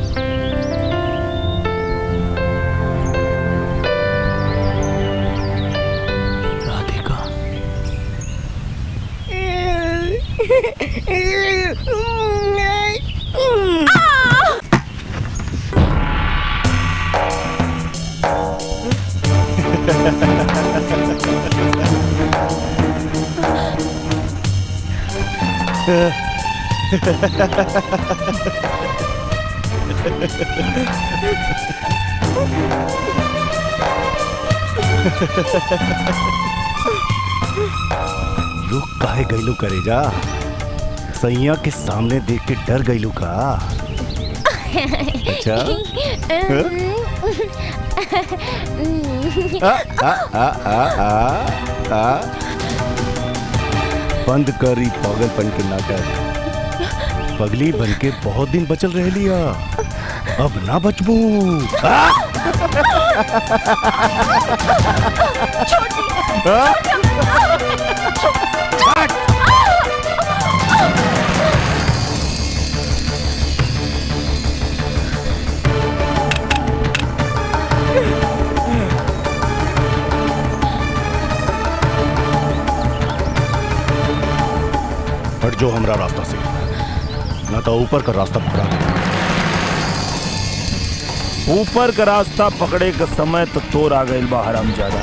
राधिका रुक काहे गईलू करेजा? सैया के सामने देख के डर गईलू का? अच्छा आ, आ, आ, आ, आ, आ। बंद करी पागलपन के नाटक। पगली बनके बहुत दिन बचल रह लिया, अब ना बचबू। हट जो हमरा रास्ता से, ना तो ऊपर का रास्ता पकड़ा। ऊपर का रास्ता पकड़े का समय तो तोर आ गई बा हरामजादा,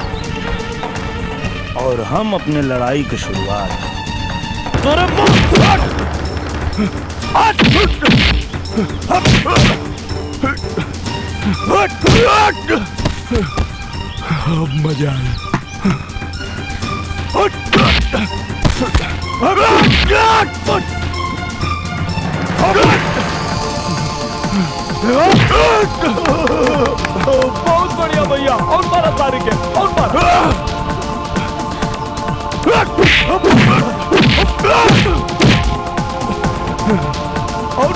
और हम अपने लड़ाई की शुरुआत तोरे अब मजा बहुत बढ़िया भैया, और मारा सारे के, और मारा। और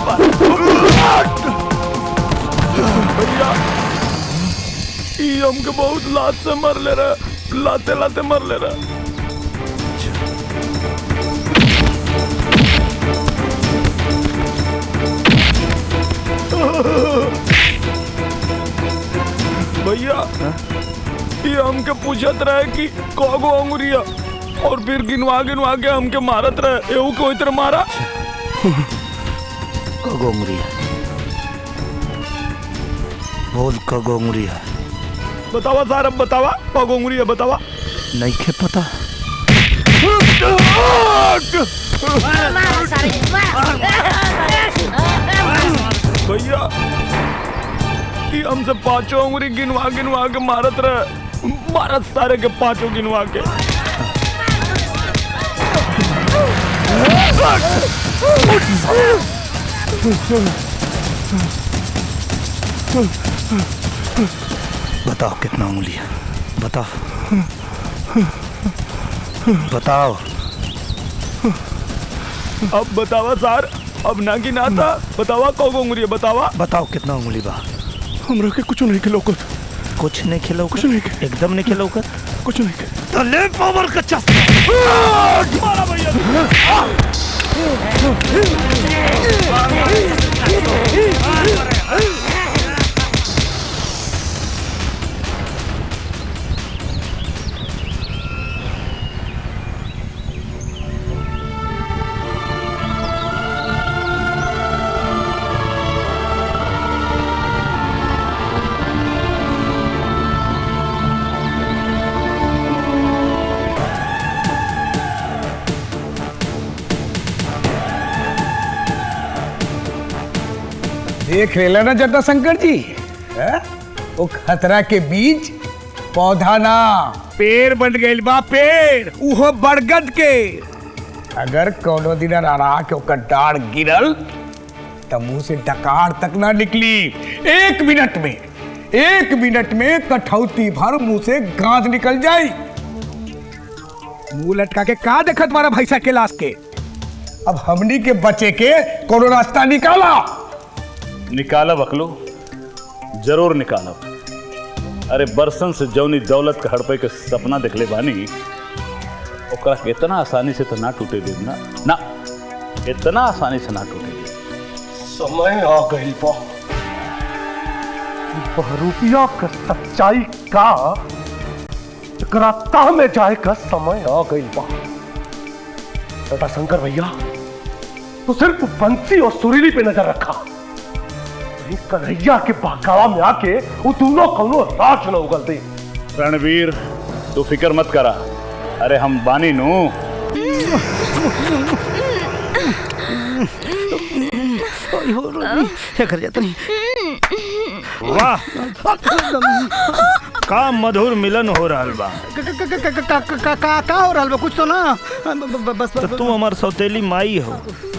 भैया ये हमके बहुत लात से मर ले रहा, लाते लाते मर ले रहा। भैया ये हमके पूछत रहे कि कौगो अंगुरिया, और फिर गिनवा गिनवा के हमके मारत रहे। एहू को इतर मारा। कौगो अंगुरिया बोल, कौगो अंगुरिया बतावा साहब, बतावा कौगो अंगुरिया बतावा। नहीं खे पता। भैया कि हमसे पांचों उंगली गिनवा गिनवा के मारत रहे, मारत सारे के पांचों गिनवा के। बताओ कितना उंगली है, बताओ बताओ। अब बतावा सर, अब ना की ना था बतावा कौ उंगली है, बतावा बताओ कितना उंगली बा। हमरा के कुछ नहीं खिलौकत, कुछ नहीं खिलौकत, कुछ नहीं, एकदम नहीं खिलौकत, कुछ नहीं। तले पावर का चस्का मारा भैया। देख रेला ना जटा शंकर जी है? वो खतरा के बीज पौधा ना पेड़ बन गई बा, पेड़ उहो बरगद के। अगर कोनो दिन रहा के ओकर डाढ़ गिरल तो मुंह से डकार तक ना निकली। एक मिनट में एक मिनट में कठौती भर मुंह से गांज निकल जाई। मुंह लटका के का देखत तुम्हारा भैंसा के लाश के। अब हमनी के बचे के कोनो रास्ता निकाला। निकालब अकलू, जरूर निकालब। अरे बरसन से जौनी दौलत के हड़पे के सपना देखले बानी, ओकरा के इतना आसानी से तो ना टूटे देब ना, ना इतना आसानी से ना टूटे देब। समय आ गई बा, बहरूपिया का सच्चाई का एकरा ता में जाए का समय आ गई बा। बेटा शंकर भैया, तो सिर्फ बंसी और सुरीली पे नजर रखा, कन्हैया के बहकावा में आके वो दोनों कौनो राज न उगल दे। रणवीर तू फिक्र मत करा, अरे हम बानी नू। कर जाता नहीं। वाह का मधुर मिलन हो रहा बा। का हो रहा बा, कुछ तो ना। बस तो तू हमार सौतेली माई हो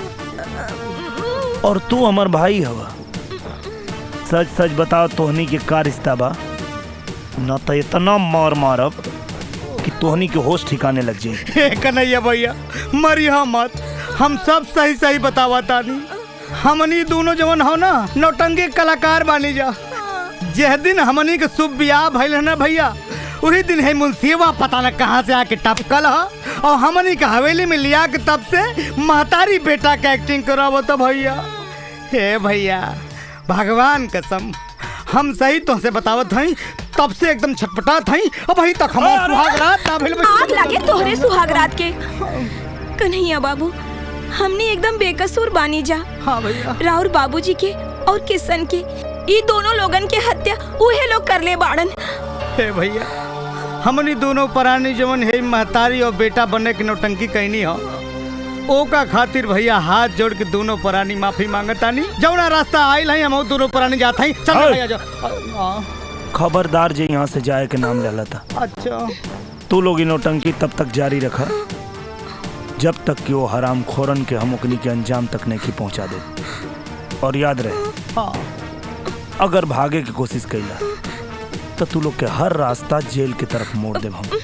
और तू हमार भाई हो। सच सच बताओ तोहनी के का रिश्ता बा, न तो इतना मार मारब कि तोहनी के होश ठिकाने लग जाए। कन्हैया भैया मरिया मत, हम सब सही सही बतावा तानी। हमनी दोनों जवन हो ना नौटंकी कलाकार बानी जा। जिस दिन हमनी के शुभ ब्याह भइल है ना भैया, वही दिन है मुंसीबा पता न कहाँ से आके टपकल है और हमनी के हवेली में लिया के तब से महतारी बेटा के एक्टिंग करावो तो भैया। हे भैया भगवान कसम हम सही तो से बतावत हई, तब से एकदम छटपटात हई। अब वही तक हम सुहागरात ना भइल। आग लागे तोहरे सुहागरात के। कन्हैया बाबू हमने एकदम बेकसूर बानी जा। हाँ भैया। राउर बाबूजी के और किशन के ये दोनों लोगन के हत्या उहे लोग कर ले बाड़न। हे भैया हमनी दोनों प्राणी जवन है महतारी और बेटा बनने की नौटंकी कहनी हो, ओका खातिर भैया हाथ जोड़ के दोनों प्राणी माफी मांगतानी। जौना रास्ता आइल है हम दोनों प्राणी जात हई। चल भैया जाओ। खबरदार जे यहाँ से जाए के नाम ले था। अच्छा तू लोग नौटंकी तब तक जारी रखा जब तक कि वो हराम खोरन के हम उकली के अंजाम तक नहीं पहुंचा दे। और याद रहे हाँ। अगर भागे की कोशिश कैला तो तू लोग के हर रास्ता जेल की तरफ मोड़ दे हम।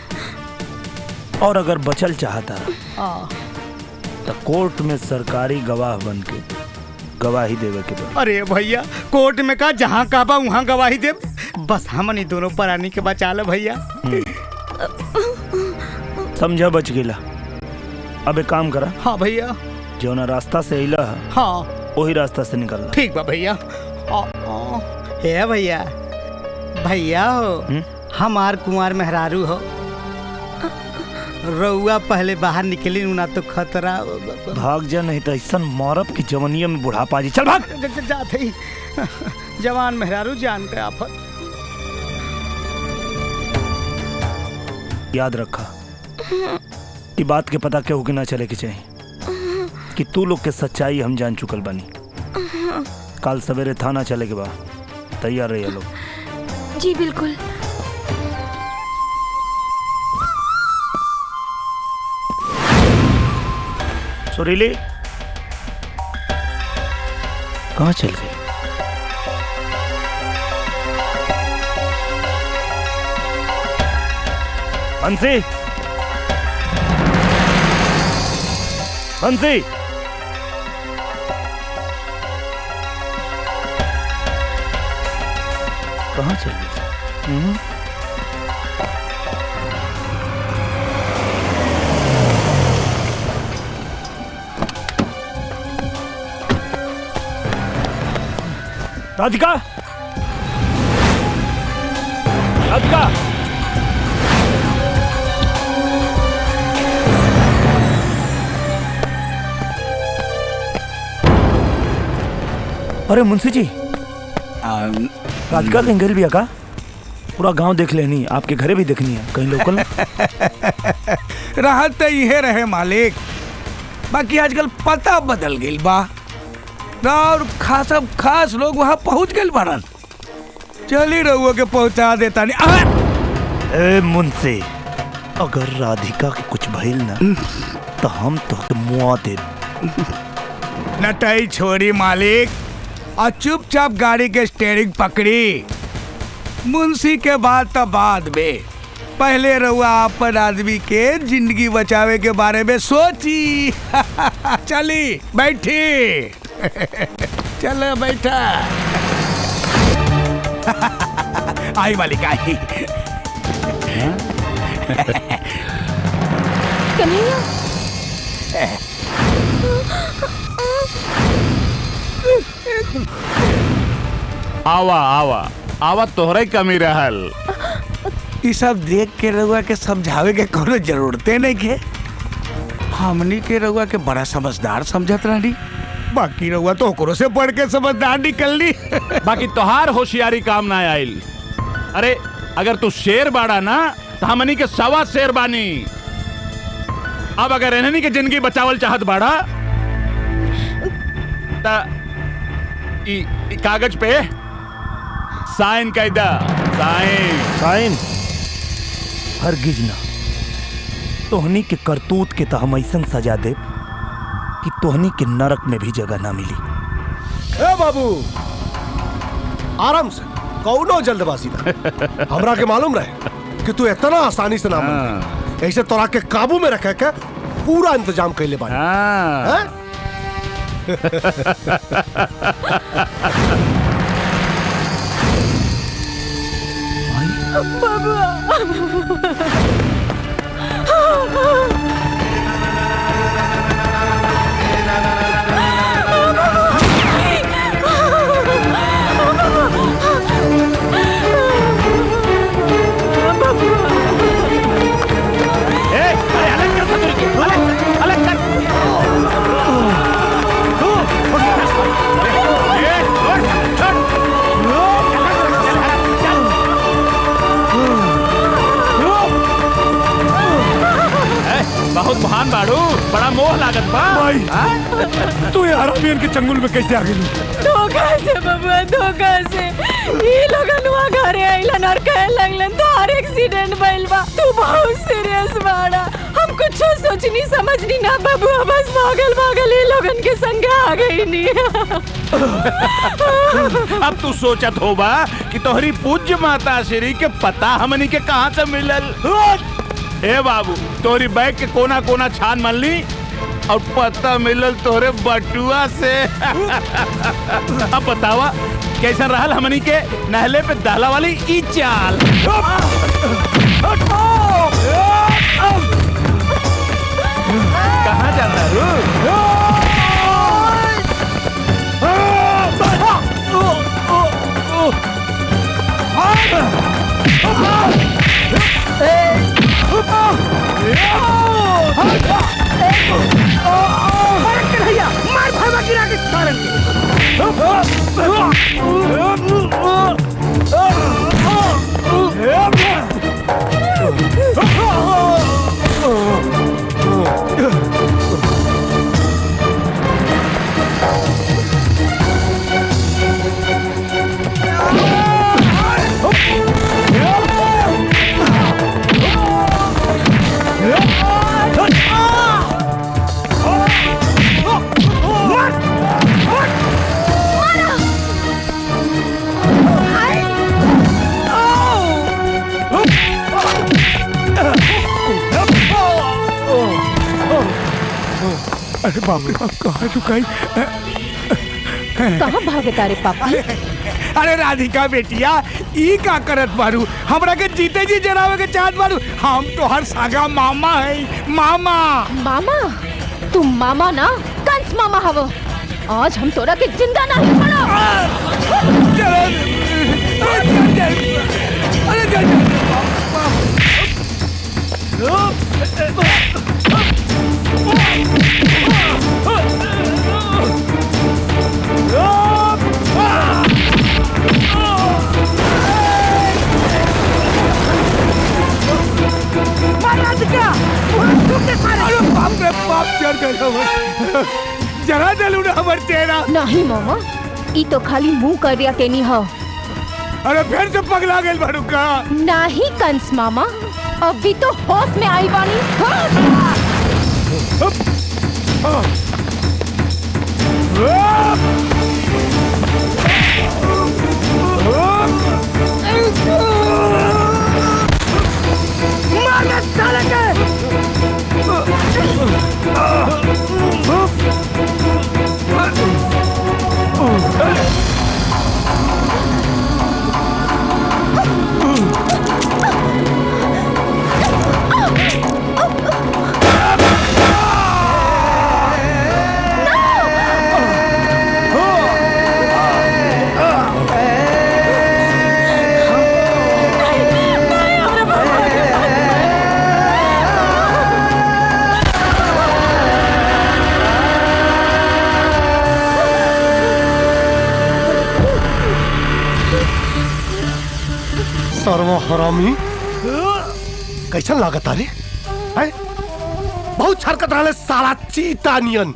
और अगर बचल चाहता हाँ। तो कोर्ट में सरकारी गवाह बन के गवाही देवे के बा। अरे भैया कोर्ट में का जहाँ का बा वहाँ गवाही दे, बस हमनी दोनों प्राणी के बचा ले भैया। समझा बच गेला। अब एक काम करा। हाँ भैया। जो ना रास्ता से अइला हाँ वही रास्ता से निकल। ठीक बा भैया। हे भैया भैया हो हमार कुंवर मेहरारू हो, रउआ पहले बाहर निकली ना तो खतरा। भाग जा नहीं तो ऐसा मौरब की जवनिया में बुढ़ापा जी। चल भाग। जाते ही जवान मेहरारू जान के आफत। याद रखा ये बात के पता क्यों कि ना चले के चाहिए कि तू लोग के सच्चाई हम जान चुकल बनी। कल सवेरे थाना चले के बाद तैयार रहिए लोग। जी बिल्कुल। सुरीली कहाँ चल गई? बंसी, बंसी, कहाँ चल गई? हम्म? राधिका, राधिका, अरे मुंशी जी, राधिका कहीं गई भी है का? पूरा गांव देख लेनी, आपके घरे भी देखनी है, कहीं लोकल राहत तो ये रहे मालिक, बाकी आजकल पता बदल गई बा और खास खास लोग वहाँ पहुँच गए बारन। चली रहुआ के पहुँचा देता नहीं। ए मुंशी, अगर राधिका के कुछ भइल ना तो हम तो मुआ दे। नटाई छोड़ी मालिक और चुपचाप गाड़ी के स्टीयरिंग पकड़ी। मुंशी के बाद तो बाद में पहले रहुआ अपन आदमी के जिंदगी बचावे के बारे में सोची। चली बैठी। चलो बैठा। आई मालिक आई। कन्हैया, आवा आवा आवा तोहरे कमी रहल। ये सब देख के रहुआ के समझावे के कोनो जरूरते नहीं के। हमनी के रहुआ के बड़ा समझदार समझत रही, बाकी रहुआ तो ओकरो से पढ़ के समझदार निकल ली। बाकी तोहार होशियारी काम ना आइल। अरे अगर तू शेर बाड़ा ना तो हमनी के सवा शेर बानी। अब अगर इन्हनी के जिंदगी बचावल चाहत बाड़ा ता इ, इ कागज पे साइन कायदा साइन साइन हरगिज ना। तोहनी के करतूत के तो हम ऐसा सजा दे कि तोहनी के नरक में भी जगह ना मिली। ए बाबू आराम से, कौनो जल्दबाजी ना। हमरा के मालूम रहे कि तू इतना आसानी से ना मान। ऐसे तोरा के काबू में रखे के पूरा इंतजाम कर ले बानी। बहुत महान बाड़ू, बड़ा मोह लागत बा। भाई तू यार अमीन के चंगुल में कैसे आ गई? धोखा से बबुआ, धोखा से। ये लोगन वहाँ घरे आइलन और कहे लगलन तो हर एक्सीडेंट भइल बा। तू बहुत सीरियस बाड़ा। हम कुछ सोचनी समझनी ना बबुआ, बस भागल भागल ये लोगन के संग आ गई नी। अब तू सोचत होबा कि तोहरी पूज्य माता श्री के पता हमनी के कहाँ से मिलल। ए बाबू, तोरी बैग के कोना कोना छान मल ली और पता मिलल तोरे बटुआ से। अब बतावा कैसा रहल हमनी के नहले पे दहला वाली ई चाल। कहाँ जाता है? मार भागा गिरा के सारन बाप रे बाप कहाँ लुकाई? कहाँ भागे तारे पापा? अरे राधिका बेटिया ई का करत बारू? हमरा के जीते जी जरावे के चाहत बारू? हम तो हर सागा मामा है। मामा मामा? तुम मामा ना कंस मामा हवो। आज हम तोरा के जिंदा नहीं छोड़ो। बाप रे बाप जरा जलू ना हमर चेहरा। नहीं मामा, ई तो खाली मुंह कर दिया तेनी हो। अरे फिर से पगला गेल बारू का? नहीं कंस मामा, अभी तो होश में आई बानी। मार साले के। सर्व हरामी कैसन लागत अरे? बहुत हरकत रहा साला चीता नियन।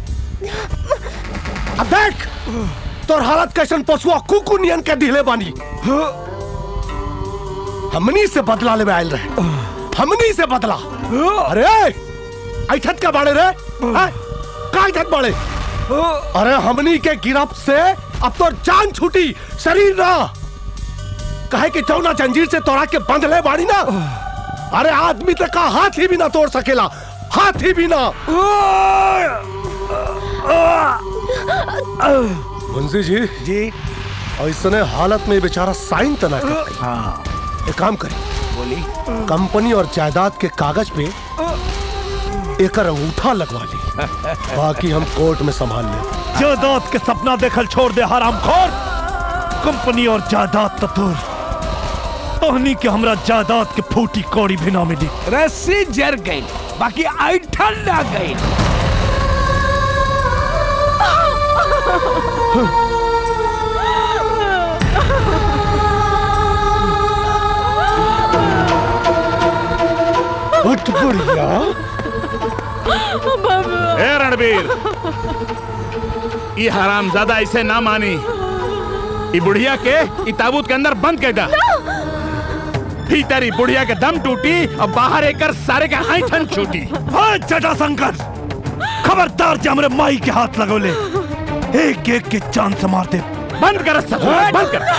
अब देख तोर हालत कैसन पशुआ कुकु नियन के दिले बानी। हमनी से बदला ले आयल रहे, हमनी से बदला। अरे ऐठत का बाड़े रे? का ऐठत बाड़े? अरे हमनी के गिरफ्त से अब तो जान छूटी, शरीर ना। कहे कि जौना जंजीर से तोड़ा के बंध ले बाड़ी ना, अरे आदमी तक का हाथ ही भी ना तोड़ सकेला, हाथ ही भी ना। मुंशी जी जी ऐसने हालत में बेचारा साइन तना कर। हाँ एक काम करें, बोली कंपनी और जायदाद के कागज पे एक अंगूठा लगवा ली, बाकी हम कोर्ट में संभाल ले। जायदाद के सपना देखल छोड़ दे हरामखोर। कंपनी और जायदाद तो दूर, तोहनी के हमरा जायदाद के फूटी कौड़ी भी ना मिली। रस्सी जर गई, बाकी ऐठन ना गई। उठ बुढ़िया। ए रणबीर, ये हरामजादा ऐसे ना मानी। ये बुढ़िया के ये ताबूत के अंदर बंद कर दा। भीतर ही बुढ़िया के दम टूटी और बाहर एकर सारे के ऐठन छूटी। जटाशंकर, खबरदार जे हमरे माई के हाथ लगोले, एक एक के जान से मार दे। बंद कर सब, बंद कर।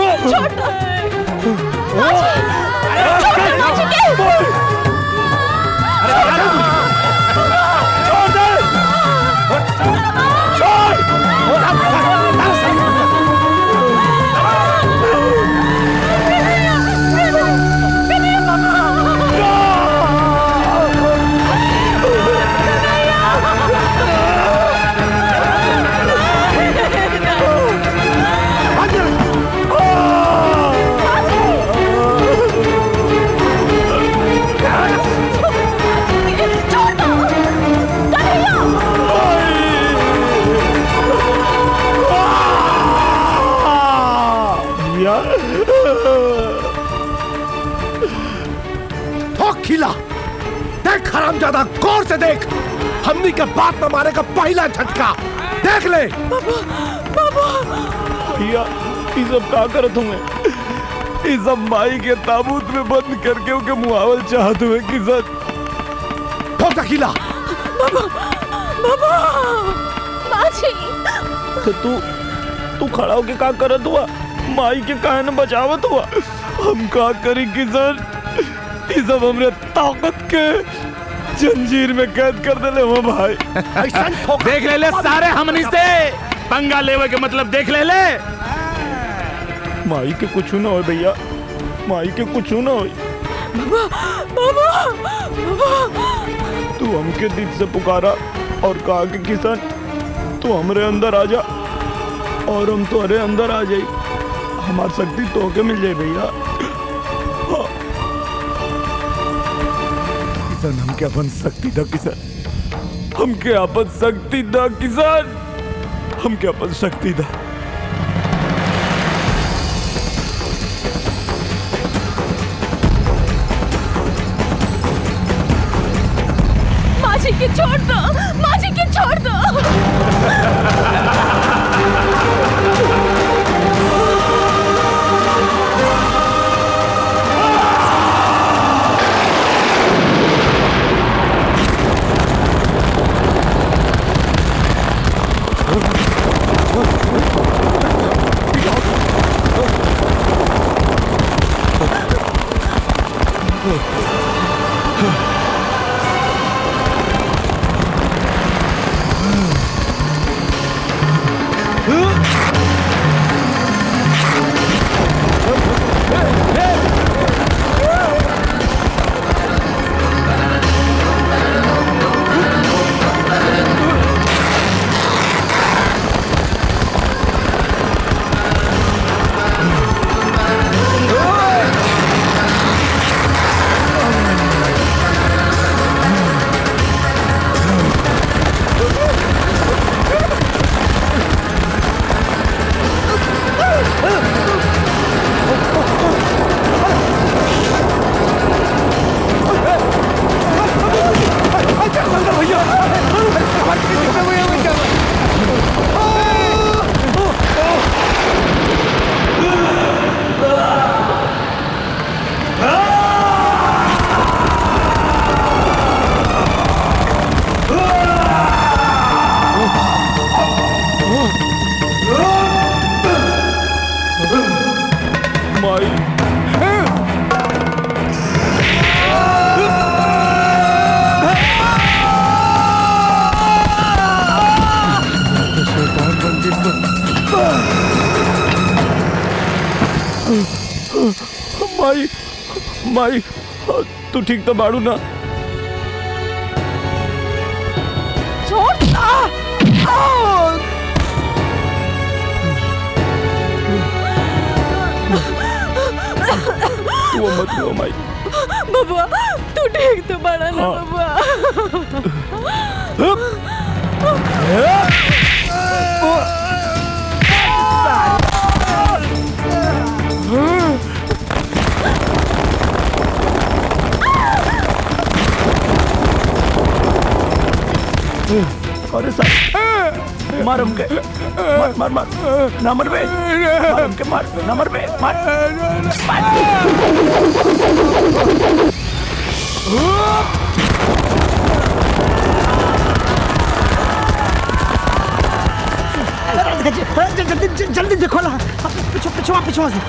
खिला देख हरामजादा, गौर से देख। हमनी के बात में मारे का पहला झटका देख ले। भैया ये सब का करत हुए? ये सब माई के ताबूत में बंद करके उनके मुआवल चाहत हुए कि सर ठोक खिला। बाबा बाबा बाजी तो तू तू खड़ा होके का करत हुआ? माई के काहे न बचावत हुआ? हम का करी कि सर ये सब हमरे ताकत के जंजीर में कैद कर दे ले वो भाई। देख ले ले सारे हमनी से पंगा लेवे के मतलब देख ले ले। माई के कुछ ना हो भैया, माई के कुछ ना हो। बाबा बाबा तू हमके दिल से पुकारा और कहा कि किसान तू हमरे अंदर आ जा और हम तुम्हारे अंदर आ जाई, हमार शक्ति तो के मिल जाए भैया। किसान हमके अपन शक्ति दा, किसान हमके अपन शक्ति दा, किसान हमके अपन शक्ति दा। माजी के छोड़ दो, माजी के छोड़ दो। माई माई तू ठीक तो बाड़ू ना? छोड़ तू मत रो माई। बाबा तू ठीक तो बड़ा ना बाबा। अरे साहब मार हमके, मार मार मार ना मर बे, मार हमके, मार ना मर बे, मार जल्दी जल्दी देखो ना, पिछो पिछो पिछो से।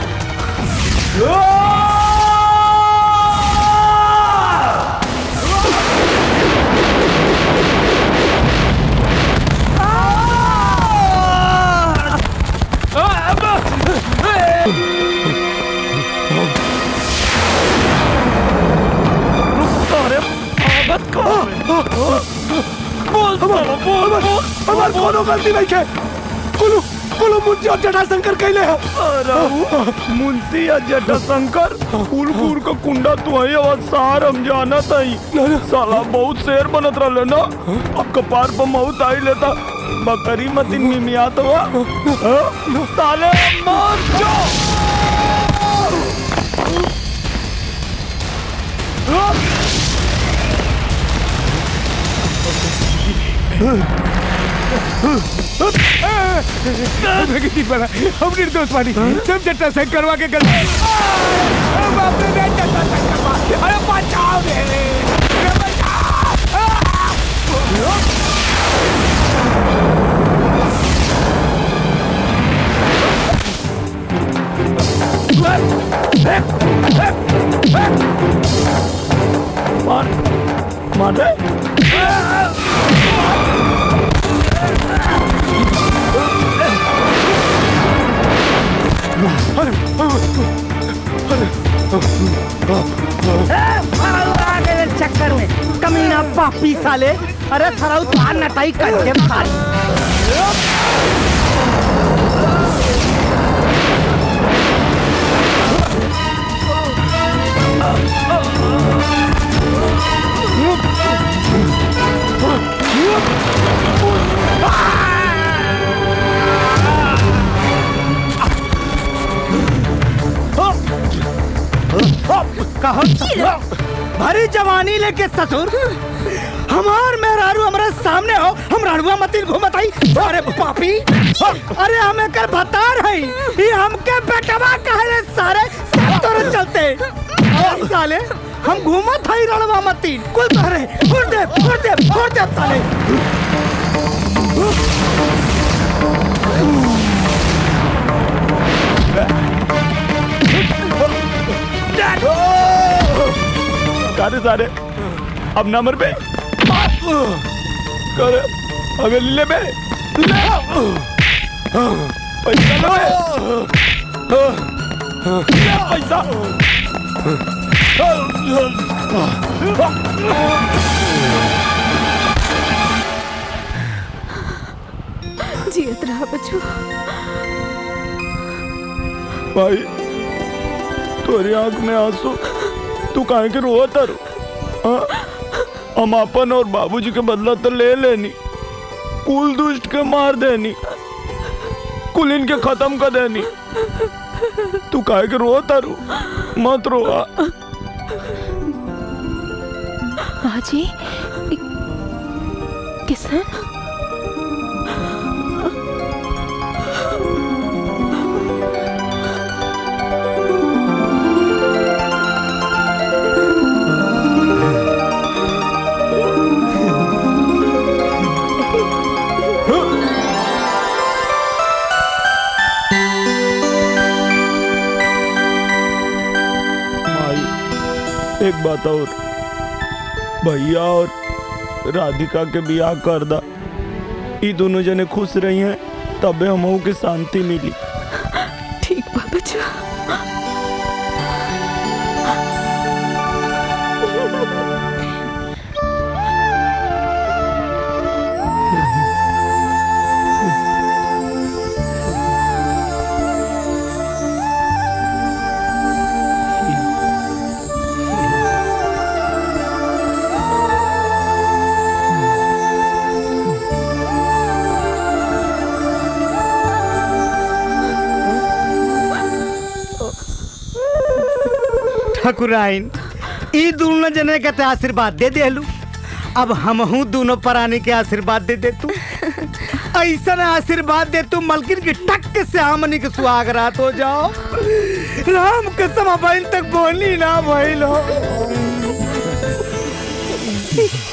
हमार कोनो गलती नहीं है। कुलू कुलू मुंशी और जटाशंकर कहले है। मुंशी या जटाशंकर फूल फूल का कुंडा तू है और सार हम जाना ताई। साला बहुत शेर बनत रहले ना, अब कपार पर मौत आई लेता बकरी मतीन मिमियात हुआ। साले मार जो हम निर्दोष पानी सब जट्टा से करवा के गलती। बाप रे जट्टा से अरे बचाओ रे मार मार पापी साले। अरे सारा उतार नटाई करके साले। कहो भरी जवानी लेके ससुर हमार मेहरारू हमारे सामने हो, हम राणुआ मतिन घूमताई। अरे पापी, अरे हमें कर भतार है, ये हमके बेटवा कहले सारे सब तोरे चलते। अरे साले हम घूमत है राणुआ मतिन कुल तोरे छोड़ दे छोड़ दे छोड़ दे साले। सारे सारे अब ना मर पे करे अबे ले बे पैसा ले पैसा जियत रहा बच्चू। भाई तोरी आंख में आंसू, तू काहे के रोता रो? हम अपन और बाबूजी के बदला तो ले लेनी, कुल दुष्ट के मार देनी, कुल इनके खत्म कर देनी। तू काहे के रोता रो? मत रो। बाजी किसन एक बात और, भैया और राधिका के बियाह कर दा, ये दोनों जने खुश रही हैं तबे हमहू के शांति मिली। ठीक बा बच्चा। ठाकुराइन ई दोनों जने के आशीर्वाद दे देलू, अब हमहू दोनों प्राणी के आशीर्वाद दे दे तू। ऐसा आशीर्वाद दे तू मलकिन की टक से हमनी के सुहाग रात हो जाओ। राम कसम बहन तक बोली ना भइल हो।